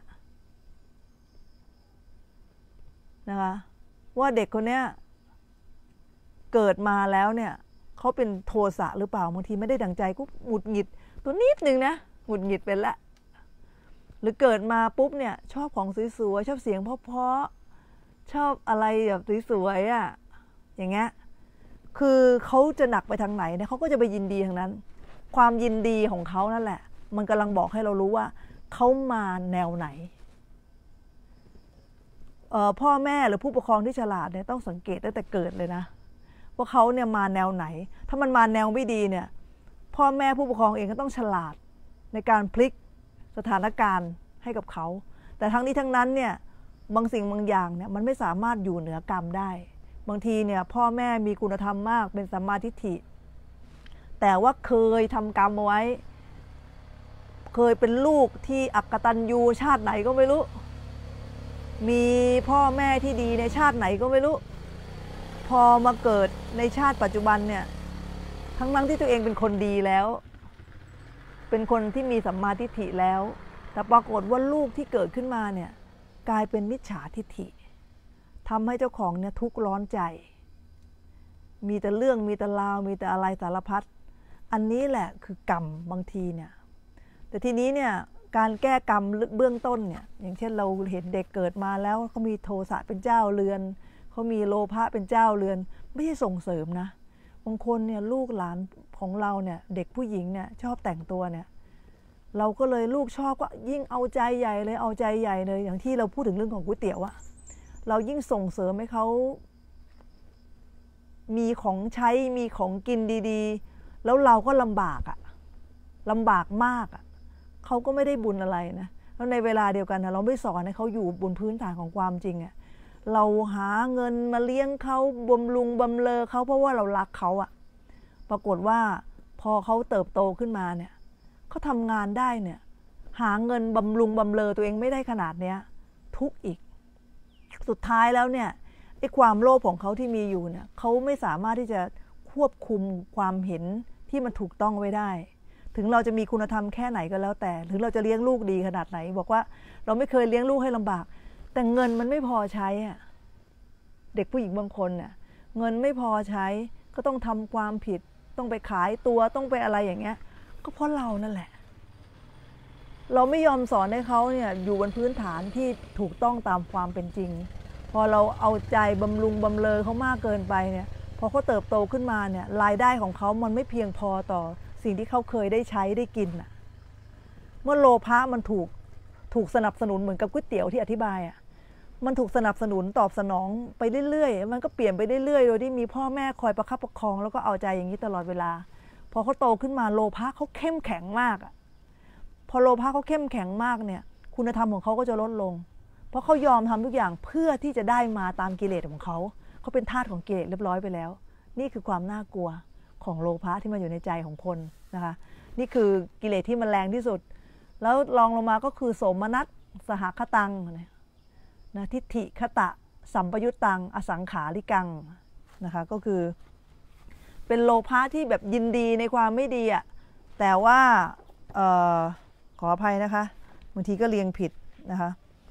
นะคะว่าเด็กคนนี้เกิดมาแล้วเนี่ยเขาเป็นโทสะหรือเปล่าบางทีไม่ได้ดั่งใจก็หงุดหงิดตัวนิดนึงนะหงุดหงิดเป็นละหรือเกิดมาปุ๊บเนี่ยชอบของสวยๆชอบเสียงเพราะๆชอบอะไรแบบสวยๆอ่ะอย่างเงี้ยคือเขาจะหนักไปทางไหนเนี่ยเขาก็จะไปยินดีทางนั้นความยินดีของเขานั่นแหละมันกำลังบอกให้เรารู้ว่าเขามาแนวไหนพ่อแม่หรือผู้ปกครองที่ฉลาดเนี่ยต้องสังเกตตั้งแต่เกิดเลยนะว่าเขาเนี่ยมาแนวไหนถ้ามันมาแนวไม่ดีเนี่ยพ่อแม่ผู้ปกครองเองก็ต้องฉลาดในการพลิกสถานการณ์ให้กับเขาแต่ทั้งนี้ทั้งนั้นเนี่ยบางสิ่งบางอย่างเนี่ยมันไม่สามารถอยู่เหนือกรรมได้บางทีเนี่ยพ่อแม่มีคุณธรรมมากเป็นสัมมาทิฏฐิแต่ว่าเคยทำกรรมเอาไว้เคยเป็นลูกที่อักตัญญูชาติไหนก็ไม่รู้มีพ่อแม่ที่ดีในชาติไหนก็ไม่รู้พอมาเกิดในชาติปัจจุบันเนี่ยทั้งนั้นที่ตัวเองเป็นคนดีแล้วเป็นคนที่มีสัมมาทิฏฐิแล้วแต่ปรากฏว่าลูกที่เกิดขึ้นมาเนี่ยกลายเป็นมิจฉาทิฏฐิทำให้เจ้าของเนี่ยทุกข์ร้อนใจมีแต่เรื่องมีแต่ราวมีแต่อะไรสารพัดอันนี้แหละคือกรรมบางทีเนี่ยแต่ทีนี้เนี่ยการแก้กรรมเบื้องต้นเนี่ยอย่างเช่นเราเห็นเด็กเกิดมาแล้วเขามีโทสะเป็นเจ้าเรือนเขามีโลภะเป็นเจ้าเรือนไม่ใช่ส่งเสริมนะบางคนเนี่ยลูกหลานของเราเนี่ยเด็กผู้หญิงเนี่ยชอบแต่งตัวเนี่ยเราก็เลยลูกชอบก็ยิ่งเอาใจใหญ่เลยเอาใจใหญ่เลยอย่างที่เราพูดถึงเรื่องของก๋วยเตี๋ยวอะเรายิ่งส่งเสริมให้เขามีของใช้มีของกินดีๆแล้วเราก็ลำบากอะลำบากมากอะเขาก็ไม่ได้บุญอะไรนะแล้วในเวลาเดียวกันนะเราไม่สอนให้เขาอยู่บนพื้นฐานของความจริงอะเราหาเงินมาเลี้ยงเขาบำรุงบำเรอเขาเพราะว่าเรารักเขาอะปรากฏว่าพอเขาเติบโตขึ้นมาเนี่ยเขาทำงานได้เนี่ยหาเงินบำรุงบำเรอตัวเองไม่ได้ขนาดเนี้ยทุกข์อีกสุดท้ายแล้วเนี่ยไอ้ความโลภของเขาที่มีอยู่เนี่ยเขาไม่สามารถที่จะควบคุมความเห็นที่มันถูกต้องไว้ได้ถึงเราจะมีคุณธรรมแค่ไหนก็แล้วแต่ถึงเราจะเลี้ยงลูกดีขนาดไหนบอกว่าเราไม่เคยเลี้ยงลูกให้ลำบากแต่เงินมันไม่พอใช้อะเด็กผู้หญิงบางคนเนี่ยเงินไม่พอใช้ก็ต้องทำความผิดต้องไปขายตัวต้องไปอะไรอย่างเงี้ยก็เพราะเรานั่นแหละเราไม่ยอมสอนให้เขาเนี่ยอยู่บนพื้นฐานที่ถูกต้องตามความเป็นจริงพอเราเอาใจบำรุงบำเรอเขามากเกินไปเนี่ยพอเขาเติบโตขึ้นมาเนี่ยรายได้ของเขามันไม่เพียงพอต่อสิ่งที่เขาเคยได้ใช้ได้กินน่ะเมื่อโลภะมันถูกถูกสนับสนุนเหมือนกับก๋วยเตี๋ยวที่อธิบายอ่ะมันถูกสนับสนุนตอบสนองไปเรื่อยๆมันก็เปลี่ยนไปเรื่อยๆโดยที่มีพ่อแม่คอยประคับประคองแล้วก็เอาใจอย่างนี้ตลอดเวลาพอเขาโตขึ้นมาโลภะเขาเข้มแข็งมากอ่ะพอโลภะเขาเข้มแข็งมากเนี่ยคุณธรรมของเขาก็จะลดลงเพราะเขายอมทำทุกอย่างเพื่อที่จะได้มาตามกิเลสของเขาเขาเป็นทาสของกิเลสเรียบร้อยไปแล้วนี่คือความน่ากลัวของโลภะที่มาอยู่ในใจของคนนะคะนี่คือกิเลสที่มันแรงที่สุดแล้วรองลงมาก็คือโสมนัสสหคตังนะทิฏฐิคตะสัมปยุตตังอสังขาริกังนะคะก็คือเป็นโลภะที่แบบยินดีในความไม่ดีอ่ะแต่ว่าออขออภัยนะคะบางทีก็เรียงผิดนะคะ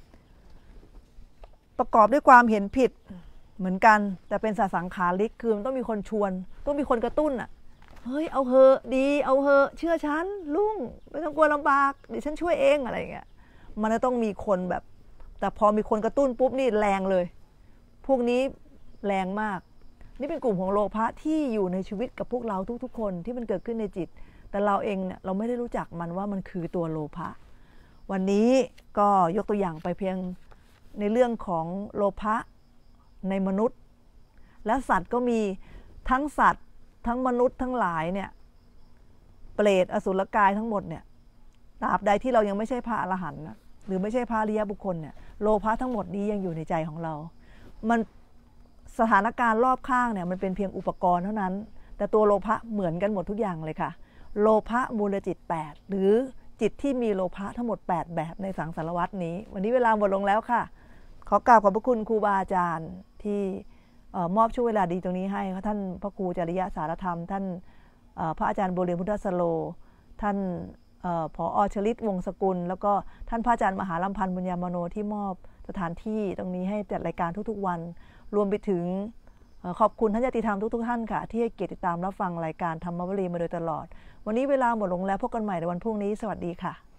ประกอบด้วยความเห็นผิดเหมือนกันแต่เป็นสังขาริกคือมันต้องมีคนชวนต้องมีคนกระตุ้นอ่ะเฮ้ยเอาเหอะดีเอาเหอะเชื่อฉันลุงไม่ต้องกลัวลำบากเดี๋ยวฉันช่วยเองอะไรอย่างเงี้ยมันจะต้องมีคนแบบแต่พอมีคนกระตุ้นปุ๊บนี่แรงเลยพวกนี้แรงมากนี่เป็นกลุ่มของโลภะที่อยู่ในชีวิตกับพวกเราทุกๆคนที่มันเกิดขึ้นในจิตแต่เราเองเนี่ยเราไม่ได้รู้จักมันว่ามันคือตัวโลภะวันนี้ก็ยกตัวอย่างไปเพียงในเรื่องของโลภะในมนุษย์และสัตว์ก็มีทั้งสัตว์ทั้งมนุษย์ทั้งหลายเนี่ยเปรตอสุรกายทั้งหมดเนี่ยตราบใดที่เรายังไม่ใช่พระอรหันต์หรือไม่ใช่พระอริยบุคคลเนี่ยโลภะทั้งหมดนี้ยังอยู่ในใจของเรามันสถานการณ์รอบข้างเนี่ยมันเป็นเพียงอุปกรณ์เท่านั้นแต่ตัวโลภะเหมือนกันหมดทุกอย่างเลยค่ะโลภะมูลจิตแปดหรือจิตที่มีโลภะทั้งหมดแปดแบบในสังสารวัฏนี้วันนี้เวลาหมดลงแล้วค่ะขอกราบขอบพระคุณครูบาอาจารย์ที่มอบช่วงเวลาดีตรงนี้ให้ท่านพระครูจริยสารธรรมท่านพระอาจารย์บุญเรืองพุทธสโลท่านผอ.ชลิตวงศ์สกุลแล้วก็ท่านพระอาจารย์มหาลำพันธ์บุญญามโนที่มอบสถานที่ตรงนี้ให้จัดรายการทุกๆวันรวมไปถึงขอบคุณท่านญาติธรรมทุกๆท่านค่ะที่ให้เกียรติติดตามรับฟังรายการธรรมวลีมาโดยตลอดวันนี้เวลาหมดลงแล้วพบกันใหม่ในวันพรุ่งนี้สวัสดีค่ะ